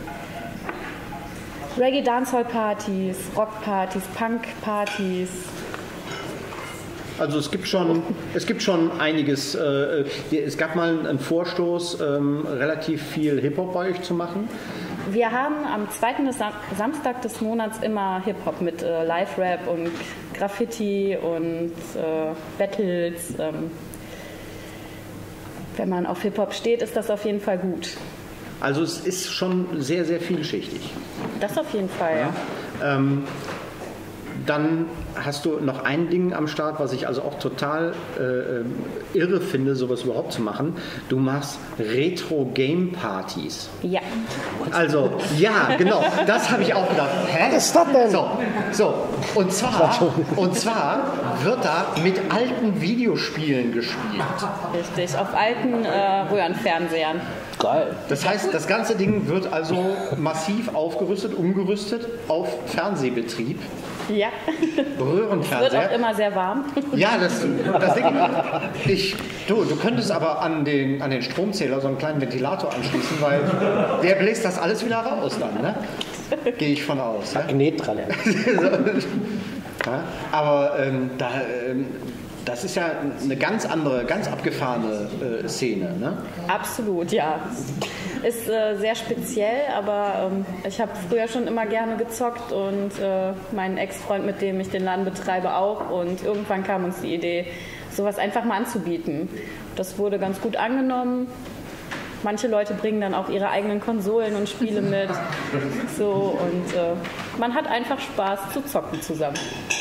Reggae-Dancehall-Partys, Rock-Partys, Punk-Partys. Also es gibt schon einiges. Es gab mal einen Vorstoß, relativ viel Hip-Hop bei euch zu machen. Wir haben am 2. Samstag des Monats immer Hip-Hop mit Live-Rap und Graffiti und Battles. Wenn man auf Hip-Hop steht, ist das auf jeden Fall gut. Also es ist schon sehr, sehr vielschichtig. Das auf jeden Fall, ja. Dann hast du noch ein Ding am Start, was ich also auch total irre finde, sowas überhaupt zu machen. Du machst Retro-Game-Partys. Ja. Also, ja, genau. Das habe ich auch gedacht. Hä? Was ist das denn? So. Und zwar wird da mit alten Videospielen gespielt. Richtig, auf alten Röhrenfernsehern. Geil. Das heißt, das ganze Ding wird also massiv aufgerüstet, umgerüstet auf Fernsehbetrieb. Ja. Röhrenfernseher. Wird auch immer sehr warm. Ja, das Ding. Du könntest aber an den Stromzähler so einen kleinen Ventilator anschließen, weil der bläst das alles wieder raus dann, ne? Gehe ich von aus. Ne? Magnet dran. Ja, aber das ist ja eine ganz andere, ganz abgefahrene Szene, ne? Absolut, ja. Ist sehr speziell, aber ich habe früher schon immer gerne gezockt und mein Ex-Freund, mit dem ich den Laden betreibe, auch. Und irgendwann kam uns die Idee, sowas einfach mal anzubieten. Das wurde ganz gut angenommen. Manche Leute bringen dann auch ihre eigenen Konsolen und Spiele mit. So, und man hat einfach Spaß zu zocken zusammen.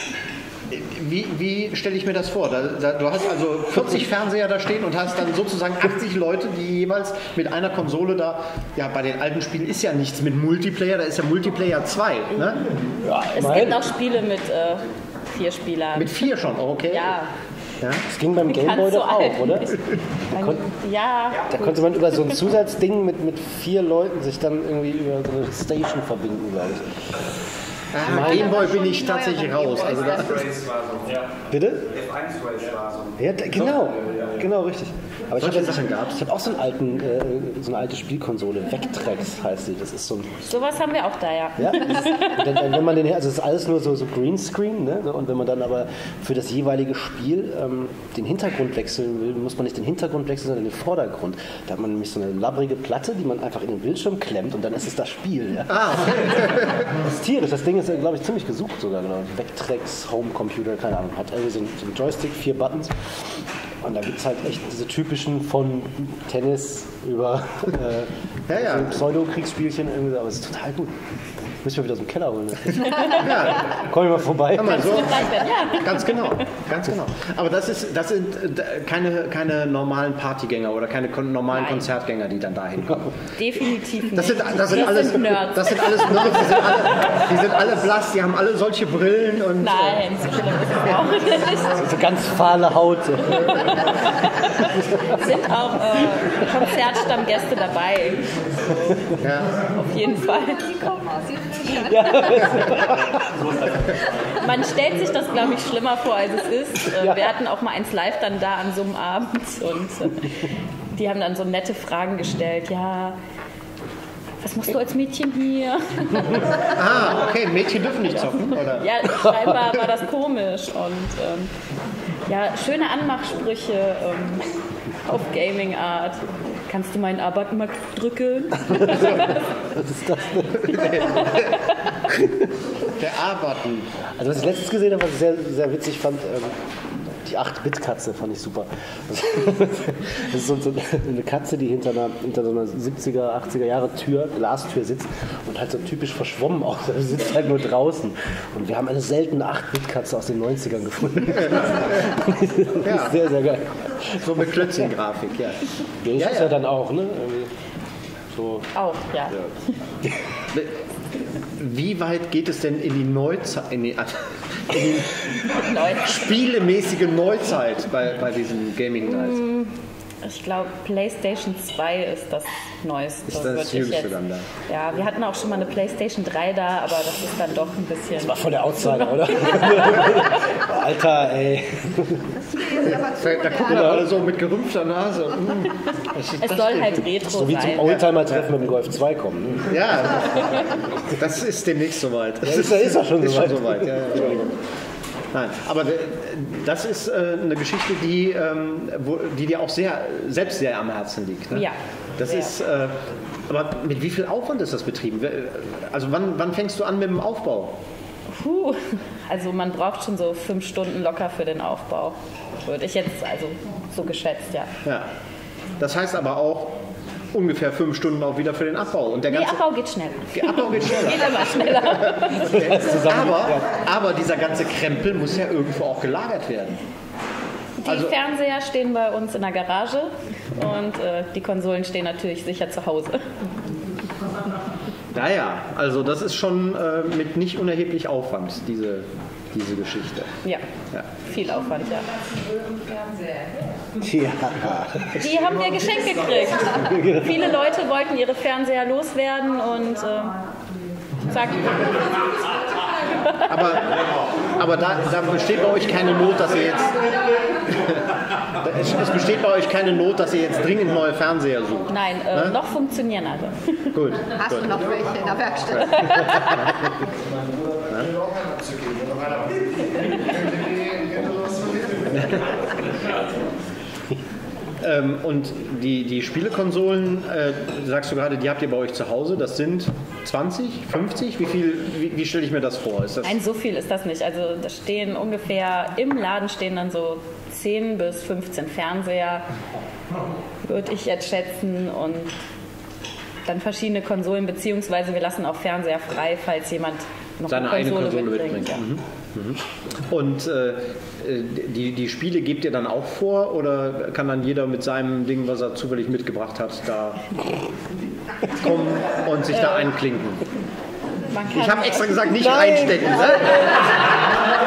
Wie stelle ich mir das vor? Du hast also 40 Fernseher da stehen und hast dann sozusagen 80 Leute, die jeweils mit einer Konsole da, ja, bei den alten Spielen ist ja nichts mit Multiplayer, da ist ja Multiplayer 2, ne? Ja, Es gibt auch Spiele mit 4 Spielern. Mit 4 schon, okay. Ja. Das ging beim Gameboy doch auch, oder? Ja. Da konnte man über so ein Zusatzding mit 4 Leuten sich dann irgendwie über so eine Station verbinden, glaube ich. Gameboy bin ich tatsächlich raus. Also da, Bitte? F1-Race war so. Ja, genau, richtig. Aber ich Solche habe Sachen gab's. Ich habe auch so eine alte Spielkonsole, Vectrex heißt sie. Das ist so ein. Sowas haben wir auch da, ja. Ja, wenn man also es ist alles nur so Greenscreen, ne? Und wenn man dann aber für das jeweilige Spiel den Hintergrund wechseln will, muss man nicht den Hintergrund wechseln, sondern den Vordergrund. Da hat man nämlich so eine labbrige Platte, die man einfach in den Bildschirm klemmt und dann ist es das Spiel. Ja? Das ist tierisch. Das Ding ist, glaube ich, ziemlich gesucht sogar. Genau. Vectrex Homecomputer, keine Ahnung. Hat irgendwie so ein Joystick, 4 Buttons. Und da gibt es halt echt diese typischen von Tennis über so Pseudo-Kriegsspielchen, irgendwie, aber es ist total gut. Müssen wir wieder aus dem Keller holen. ja. Komm ich mal vorbei. So. Ganz genau. Aber das sind keine normalen Partygänger oder keine normalen Konzertgänger, die dann dahin kommen. Definitiv nicht. Das sind alles Nerds. Das sind alles Nerds. Die sind alle blass. Die haben alle solche Brillen und. Nein, so schlimm ist es auch nicht. So ganz fahle Haut. Sind auch Konzertstammgäste dabei. Ja. Auf jeden Fall. Die kommen aus Süddeutschland. Man stellt sich das, glaube ich, schlimmer vor, als es ist. Wir hatten auch mal eins live dann da an so einem Abend und die haben dann so nette Fragen gestellt. Ja, was machst du als Mädchen hier? Okay, Mädchen dürfen nicht zocken, oder? Ja, scheinbar war das komisch und ja, schöne Anmachsprüche auf Gaming-Art. Kannst du meinen A-Button mal drücken? Was ist das denn? Der A-Button. Also was ich letztens gesehen habe, was ich sehr, sehr witzig fand, die 8-Bit-Katze fand ich super. Das ist so eine Katze, die hinter so einer 70er, 80er Jahre Glastür sitzt und halt so typisch verschwommen aussieht. Also sie sitzt halt nur draußen. Und wir haben eine seltene 8-Bit-Katze aus den 90ern gefunden. Das ist sehr, sehr geil. So mit Klötzchen-Grafik, ja. Das ist ja dann auch, ne? So. Auch, ja. Wie weit geht es denn in die Neuzeit, in die spielemäßige Neuzeit bei diesen Gaming Nights? Ich glaube, PlayStation 2 ist das Neueste. Ist das Jüngste dann da? Ja, wir hatten auch schon mal eine PlayStation 3 da, aber das ist dann doch ein bisschen... Das war voll der Outsider, oder? Alter, ey. Da gucken wir alle so mit gerümpfter Nase. Es soll halt retro So wie sein. zum Oldtimer-Treffen mit dem Golf 2 kommen. Ne? Ja, das ist demnächst soweit. Das ist auch schon soweit. Ja, Entschuldigung. Nein, aber das ist eine Geschichte, die dir auch selbst sehr am Herzen liegt. Ne? Ja. Das ist, aber mit wie viel Aufwand ist das betrieben? Also wann fängst du an mit dem Aufbau? Also man braucht schon so 5 Stunden locker für den Aufbau. Würde ich jetzt also so geschätzt, ja. Ja. Das heißt aber auch ungefähr 5 Stunden auch wieder für den Abbau. Und der ganze Abbau geht schneller. Der Abbau geht schneller. Geht immer schneller. Aber dieser ganze Krempel muss ja irgendwo auch gelagert werden. Die Fernseher stehen bei uns in der Garage und die Konsolen stehen natürlich sicher zu Hause. Naja, also das ist schon mit nicht unerheblich Aufwand, diese Geschichte. Ja, viel Aufwand, ja. Ja. Die haben wir geschenkt gekriegt. Viele Leute wollten ihre Fernseher loswerden und zack. Aber da besteht bei euch keine Not, dass ihr jetzt... Es besteht bei euch keine Not, dass ihr jetzt dringend neue Fernseher sucht. Nein, noch funktionieren alle. Gut. Hast du noch welche in der Werkstatt? Und die Spielekonsolen, sagst du gerade, die habt ihr bei euch zu Hause, das sind 20, 50? Wie stelle ich mir das vor? Nein, so viel ist das nicht. Also da stehen ungefähr, im Laden stehen dann so 10 bis 15 Fernseher, würde ich jetzt schätzen, und dann verschiedene Konsolen, beziehungsweise wir lassen auch Fernseher frei, falls jemand noch seine eine eigene Konsole Konsole mitbringt. Ja. Und die Spiele gebt ihr dann auch vor, oder kann dann jeder mit seinem Ding, was er zufällig mitgebracht hat, da kommen und sich da einklinken? Ich habe extra gesagt, nicht reinstecken. Ne?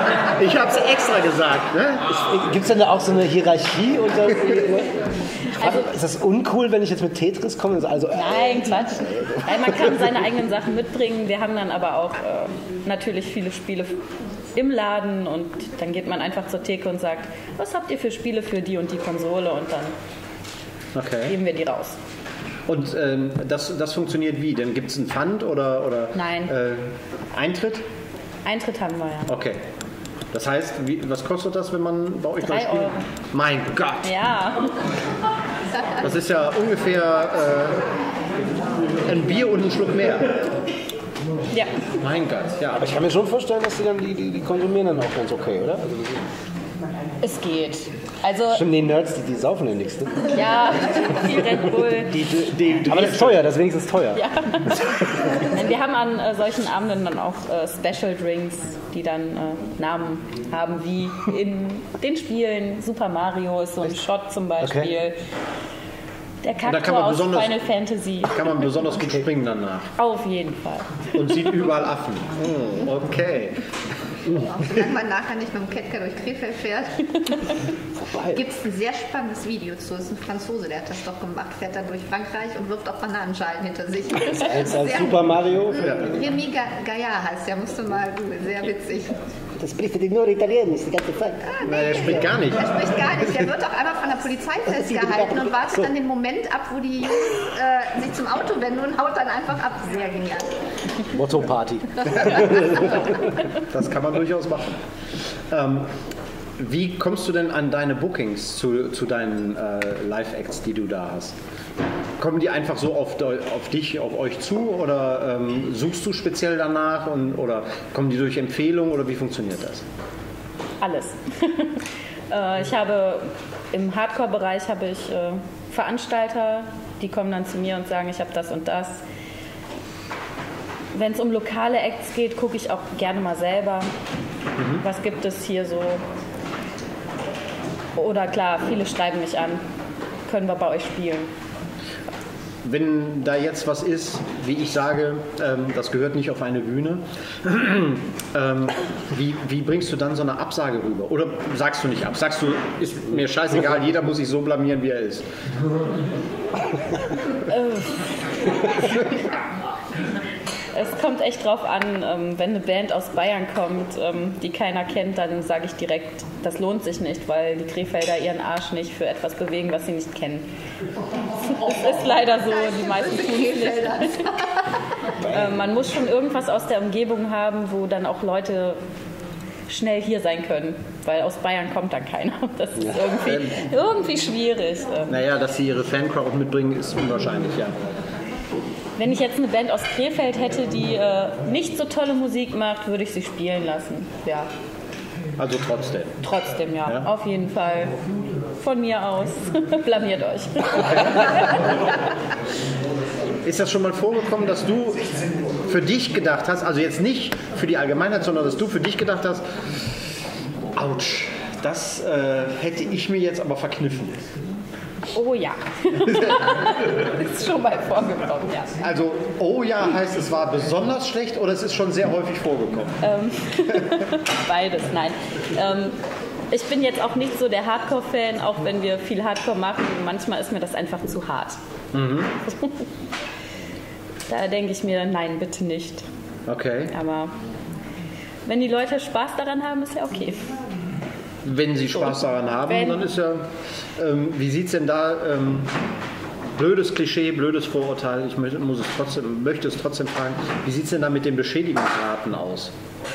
Ich habe es extra gesagt. Ne? Gibt es denn da auch so eine Hierarchie? Ist das uncool, wenn ich jetzt mit Tetris komme? Also, Nein, Quatsch. Nein, man kann seine eigenen Sachen mitbringen. Wir haben dann aber auch natürlich viele Spiele im Laden und dann geht man einfach zur Theke und sagt, was habt ihr für Spiele für die und die Konsole und dann geben wir die raus. Und das funktioniert wie? Denn gibt es einen Pfand oder Nein. Eintritt? Eintritt haben wir, ja. Okay. Das heißt, was kostet das, wenn man bei euch 3 spielt? Euro. Mein Gott! Ja. Das ist ja ungefähr ein Bier und ein Schluck mehr. Ja. Mein Gott, ja. Aber ich kann mir schon vorstellen, dass die konsumieren dann auch ganz okay, oder? Also, Es geht. Also, stimmt, die Nerds, die saufen ja nichts. Ne? ja, viel Red Bull. Aber das ist teuer, das ist wenigstens teuer. Ja. Nein, wir haben an solchen Abenden dann auch Special Drinks, die dann Namen haben, wie in den Spielen. Super Mario ist so ein Shot zum Beispiel. Okay. Der Kaktor aus Final Fantasy. Kann man besonders gut springen danach. Auf jeden Fall. Und sieht überall Affen. Okay. Solange man nachher nicht mit dem Kettker durch Krefeld fährt, gibt es ein sehr spannendes Video zu. Das ist ein Franzose, der hat das doch gemacht. Fährt dann durch Frankreich und wirft auch Bananenschalen hinter sich. Als Super Mario? Remy Gaillard heißt der, musst du mal googeln. Sehr witzig. Das spricht ja nur Italienisch die ganze Zeit. Nein, der spricht gar nicht. Der spricht gar nicht. Der wird auch einmal von der Polizei festgehalten und wartet dann den Moment ab, wo die Jungs sich zum Auto wenden und haut dann einfach ab. Sehr genial. Motto-Party. Das kann man durchaus machen. Wie kommst du denn an deine Bookings zu deinen Live-Acts, die du da hast? Kommen die einfach so auf dich, auf euch zu oder suchst du speziell danach oder kommen die durch Empfehlungen oder wie funktioniert das? Alles. Ich habe im Hardcore-Bereich habe ich Veranstalter, die kommen dann zu mir und sagen, ich habe das und das. Wenn es um lokale Acts geht, gucke ich auch gerne mal selber. Was gibt es hier so? Oder klar, viele schreiben mich an. Können wir bei euch spielen? Wenn da jetzt was ist, wie ich sage, das gehört nicht auf eine Bühne, wie bringst du dann so eine Absage rüber? Oder sagst du nicht ab? Sagst du, ist mir scheißegal, jeder muss sich so blamieren, wie er ist? Es kommt echt drauf an, wenn eine Band aus Bayern kommt, die keiner kennt, dann sage ich direkt, das lohnt sich nicht, weil die Krefelder ihren Arsch nicht für etwas bewegen, was sie nicht kennen. Es ist leider so, die meisten tun es nicht. Man muss schon irgendwas aus der Umgebung haben, wo dann auch Leute schnell hier sein können, weil aus Bayern kommt dann keiner. Das ist irgendwie schwierig. Naja, dass sie ihre Fancrowd mitbringen, ist unwahrscheinlich, ja. Wenn ich jetzt eine Band aus Krefeld hätte, die nicht so tolle Musik macht, würde ich sie spielen lassen. Ja. Also trotzdem? Trotzdem, ja. Auf jeden Fall. Von mir aus. Blamiert euch. Ist das schon mal vorgekommen, dass du für dich gedacht hast, also jetzt nicht für die Allgemeinheit, sondern dass du für dich gedacht hast, ouch, das hätte ich mir jetzt aber verkniffen? Oh ja. Ist schon mal vorgekommen, ja. Also, oh ja heißt, es war besonders schlecht oder es ist schon sehr häufig vorgekommen? Beides, nein. Ich bin jetzt auch nicht so der Hardcore-Fan, auch wenn wir viel Hardcore machen. Manchmal ist mir das einfach zu hart. Da denke ich mir, nein, bitte nicht. Okay. Aber wenn die Leute Spaß daran haben, ist ja okay. Wenn sie Spaß daran haben, dann ist ja, wie sieht es denn da, blödes Klischee, blödes Vorurteil, ich möchte es trotzdem fragen, wie sieht es denn da mit den Beschädigungsraten aus?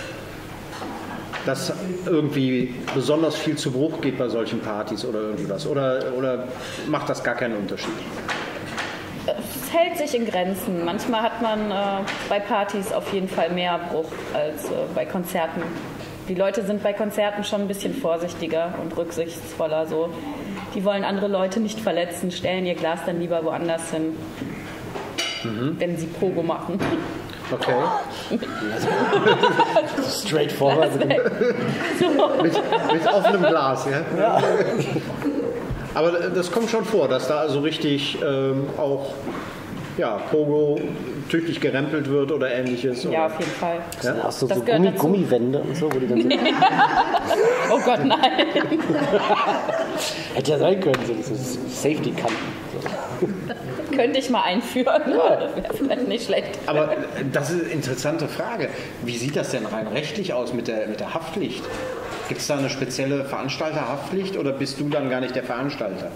Dass irgendwie besonders viel zu Bruch geht bei solchen Partys oder irgendwas, oder macht das gar keinen Unterschied? Es hält sich in Grenzen. Manchmal hat man bei Partys auf jeden Fall mehr Bruch als bei Konzerten. Die Leute sind bei Konzerten schon ein bisschen vorsichtiger und rücksichtsvoller. So. Die wollen andere Leute nicht verletzen, stellen ihr Glas dann lieber woanders hin, wenn sie Pogo machen. Okay. Straightforward. Mit offenem Glas, ja? Aber das kommt schon vor, dass da also richtig auch Pogo tüchtig gerempelt wird oder ähnliches. Ja, oder? auf jeden Fall. Ja? Hast du Das so gehört dazu. Gummiwände und so, wo die dann sind? Oh Gott, nein. Hätte ja sein können, so Safety-Kanten. Könnte ich mal einführen. Wäre vielleicht nicht schlecht. Aber das ist eine interessante Frage. Wie sieht das denn rein rechtlich aus mit der Haftpflicht? Gibt es da eine spezielle Veranstalterhaftpflicht oder bist du dann gar nicht der Veranstalter?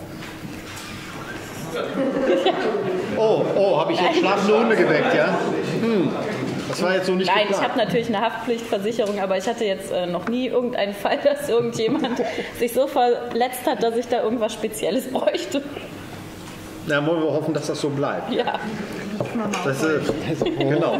Oh, habe ich jetzt schlafende Hunde geweckt, ja? Das war jetzt so nicht Nein, ich geplant. habe natürlich eine Haftpflichtversicherung, aber ich hatte jetzt noch nie irgendeinen Fall, dass irgendjemand sich so verletzt hat, dass ich da irgendwas Spezielles bräuchte. Na, wollen wir hoffen, dass das so bleibt. Ja. Das, genau.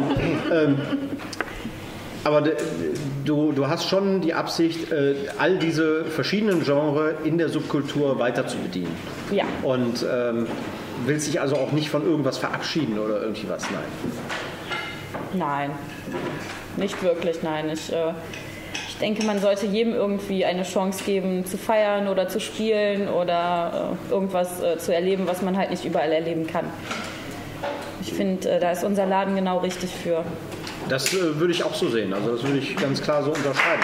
Aber du hast schon die Absicht, all diese verschiedenen Genres in der Subkultur weiter zu bedienen. Ja. Und willst dich also auch nicht von irgendwas verabschieden oder irgendwie was? Nein. Nein, nicht wirklich, nein. Ich denke, man sollte jedem irgendwie eine Chance geben, zu feiern oder zu spielen oder irgendwas zu erleben, was man halt nicht überall erleben kann. Ich finde, da ist unser Laden genau richtig für. Das würde ich auch so sehen. Also das würde ich ganz klar so unterschreiben.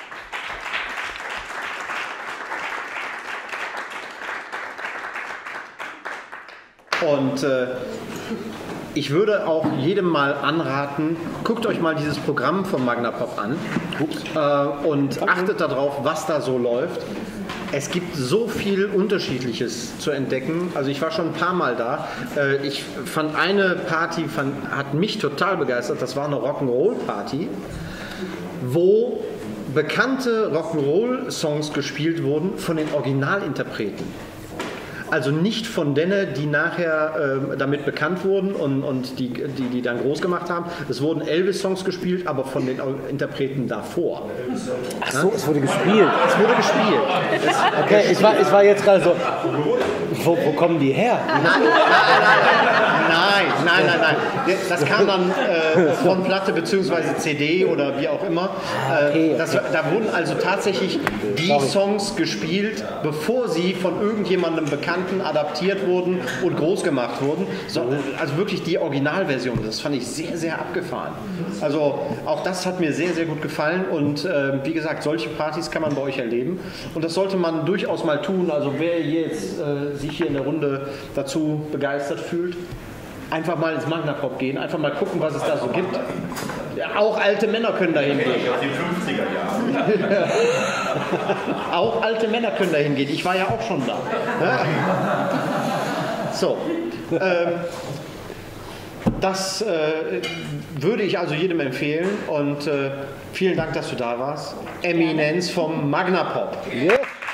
Und ich würde auch jedem mal anraten, guckt euch mal dieses Programm von Magnapop an und achtet darauf, was da so läuft. Es gibt so viel Unterschiedliches zu entdecken. Also ich war schon ein paar Mal da. Ich fand eine Party, hat mich total begeistert. Das war eine Rock'n'Roll-Party, wo bekannte Rock'n'Roll-Songs gespielt wurden von den Originalinterpreten. Also nicht von denen, die nachher damit bekannt wurden und die dann groß gemacht haben. Es wurden Elvis-Songs gespielt, aber von den Interpreten davor. Ach so, es wurde gespielt. Es wurde gespielt. Okay, ich war jetzt gerade so, wo kommen die her? Nein. Das kam dann von Platte bzw. CD oder wie auch immer. Da wurden also tatsächlich die Songs gespielt, bevor sie von irgendjemandem Bekannten adaptiert wurden und groß gemacht wurden. Also wirklich die Originalversion. Das fand ich sehr, sehr abgefahren. Also auch das hat mir sehr, sehr gut gefallen. Und wie gesagt, solche Partys kann man bei euch erleben. Und das sollte man durchaus mal tun. Also wer jetzt sich hier in der Runde dazu begeistert fühlt, einfach mal ins Magnapop gehen, einfach mal gucken, was es da so gibt. Ja, auch alte Männer können dahin gehen. Aus den 50er Jahren. Auch alte Männer können dahin gehen. Ich war ja auch schon da. So. Das würde ich also jedem empfehlen. Und vielen Dank, dass du da warst. Eminenz vom Magnapop. Yeah.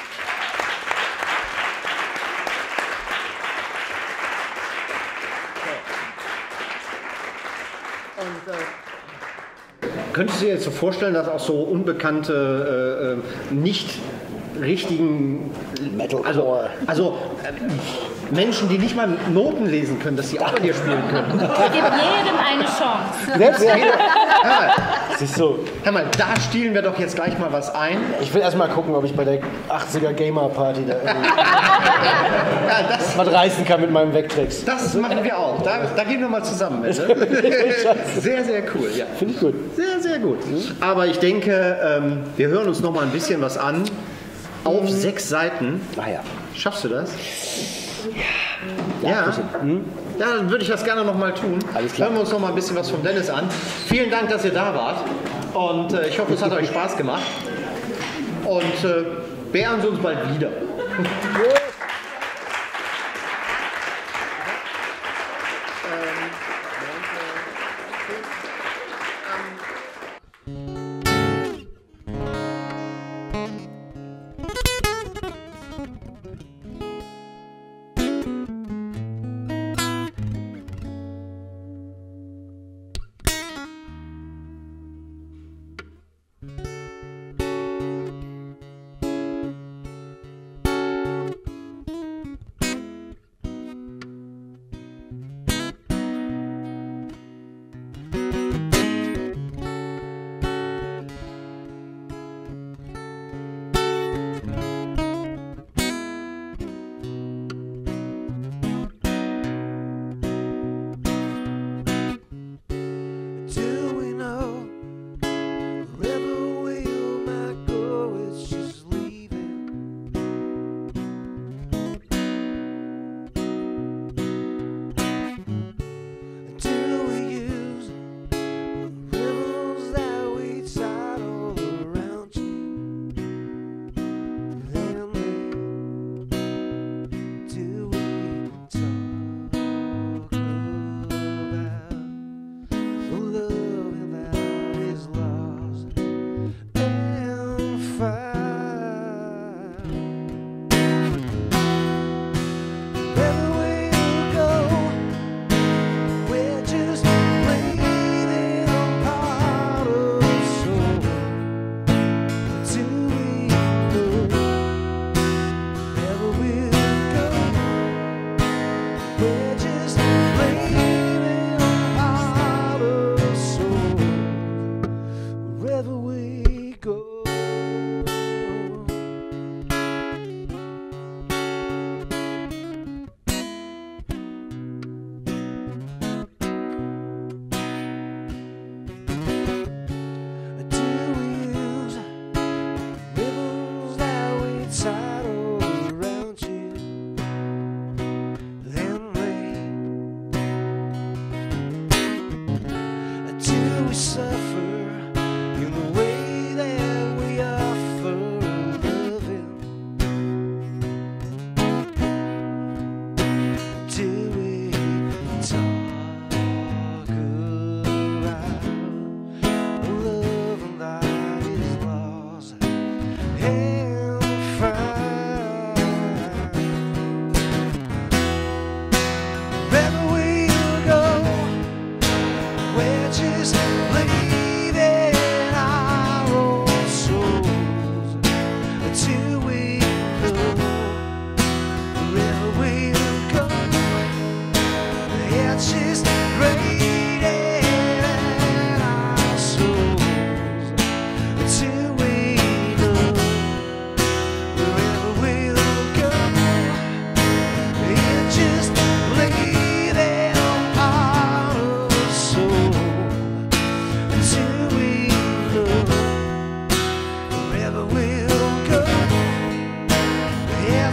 Könntest du dir jetzt so vorstellen, dass auch so unbekannte, nicht richtigen Metalcore. Also Menschen, die nicht mal Noten lesen können, dass sie auch bei dir spielen können? Ich gebe jedem eine Chance. Selbst Ja, siehst du, hör mal, da stiehlen wir doch jetzt gleich mal was ein. ich will erst mal gucken, ob ich bei der 80er Gamer Party da irgendwie Ja, was reißen kann mit meinem Vectrex. das machen wir auch. Da gehen wir mal zusammen mit. Ne? Sehr, sehr cool. Ja. Finde ich gut. Sehr, sehr gut. Aber ich denke, wir hören uns noch mal ein bisschen was an. Auf 6 Seiten. Ah ja. Schaffst du das? Ja. Ja, dann würde ich das gerne noch mal tun. Alles klar. Hören wir uns noch mal ein bisschen was von Dennis an. Vielen Dank, dass ihr da wart. Und ich hoffe, es hat euch Spaß gemacht. Und beehren Sie uns bald wieder.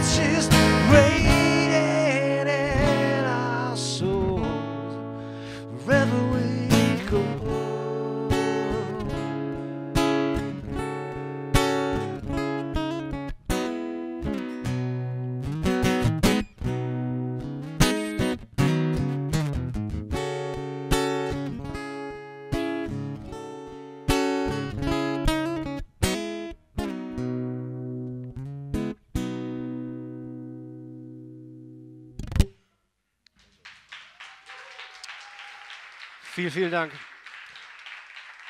hearts just radiating in our souls wherever we go. Vielen Dank.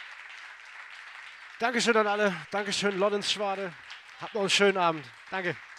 Dankeschön an alle. Dankeschön, Lorenz Schwade. Habt noch einen schönen Abend. Danke.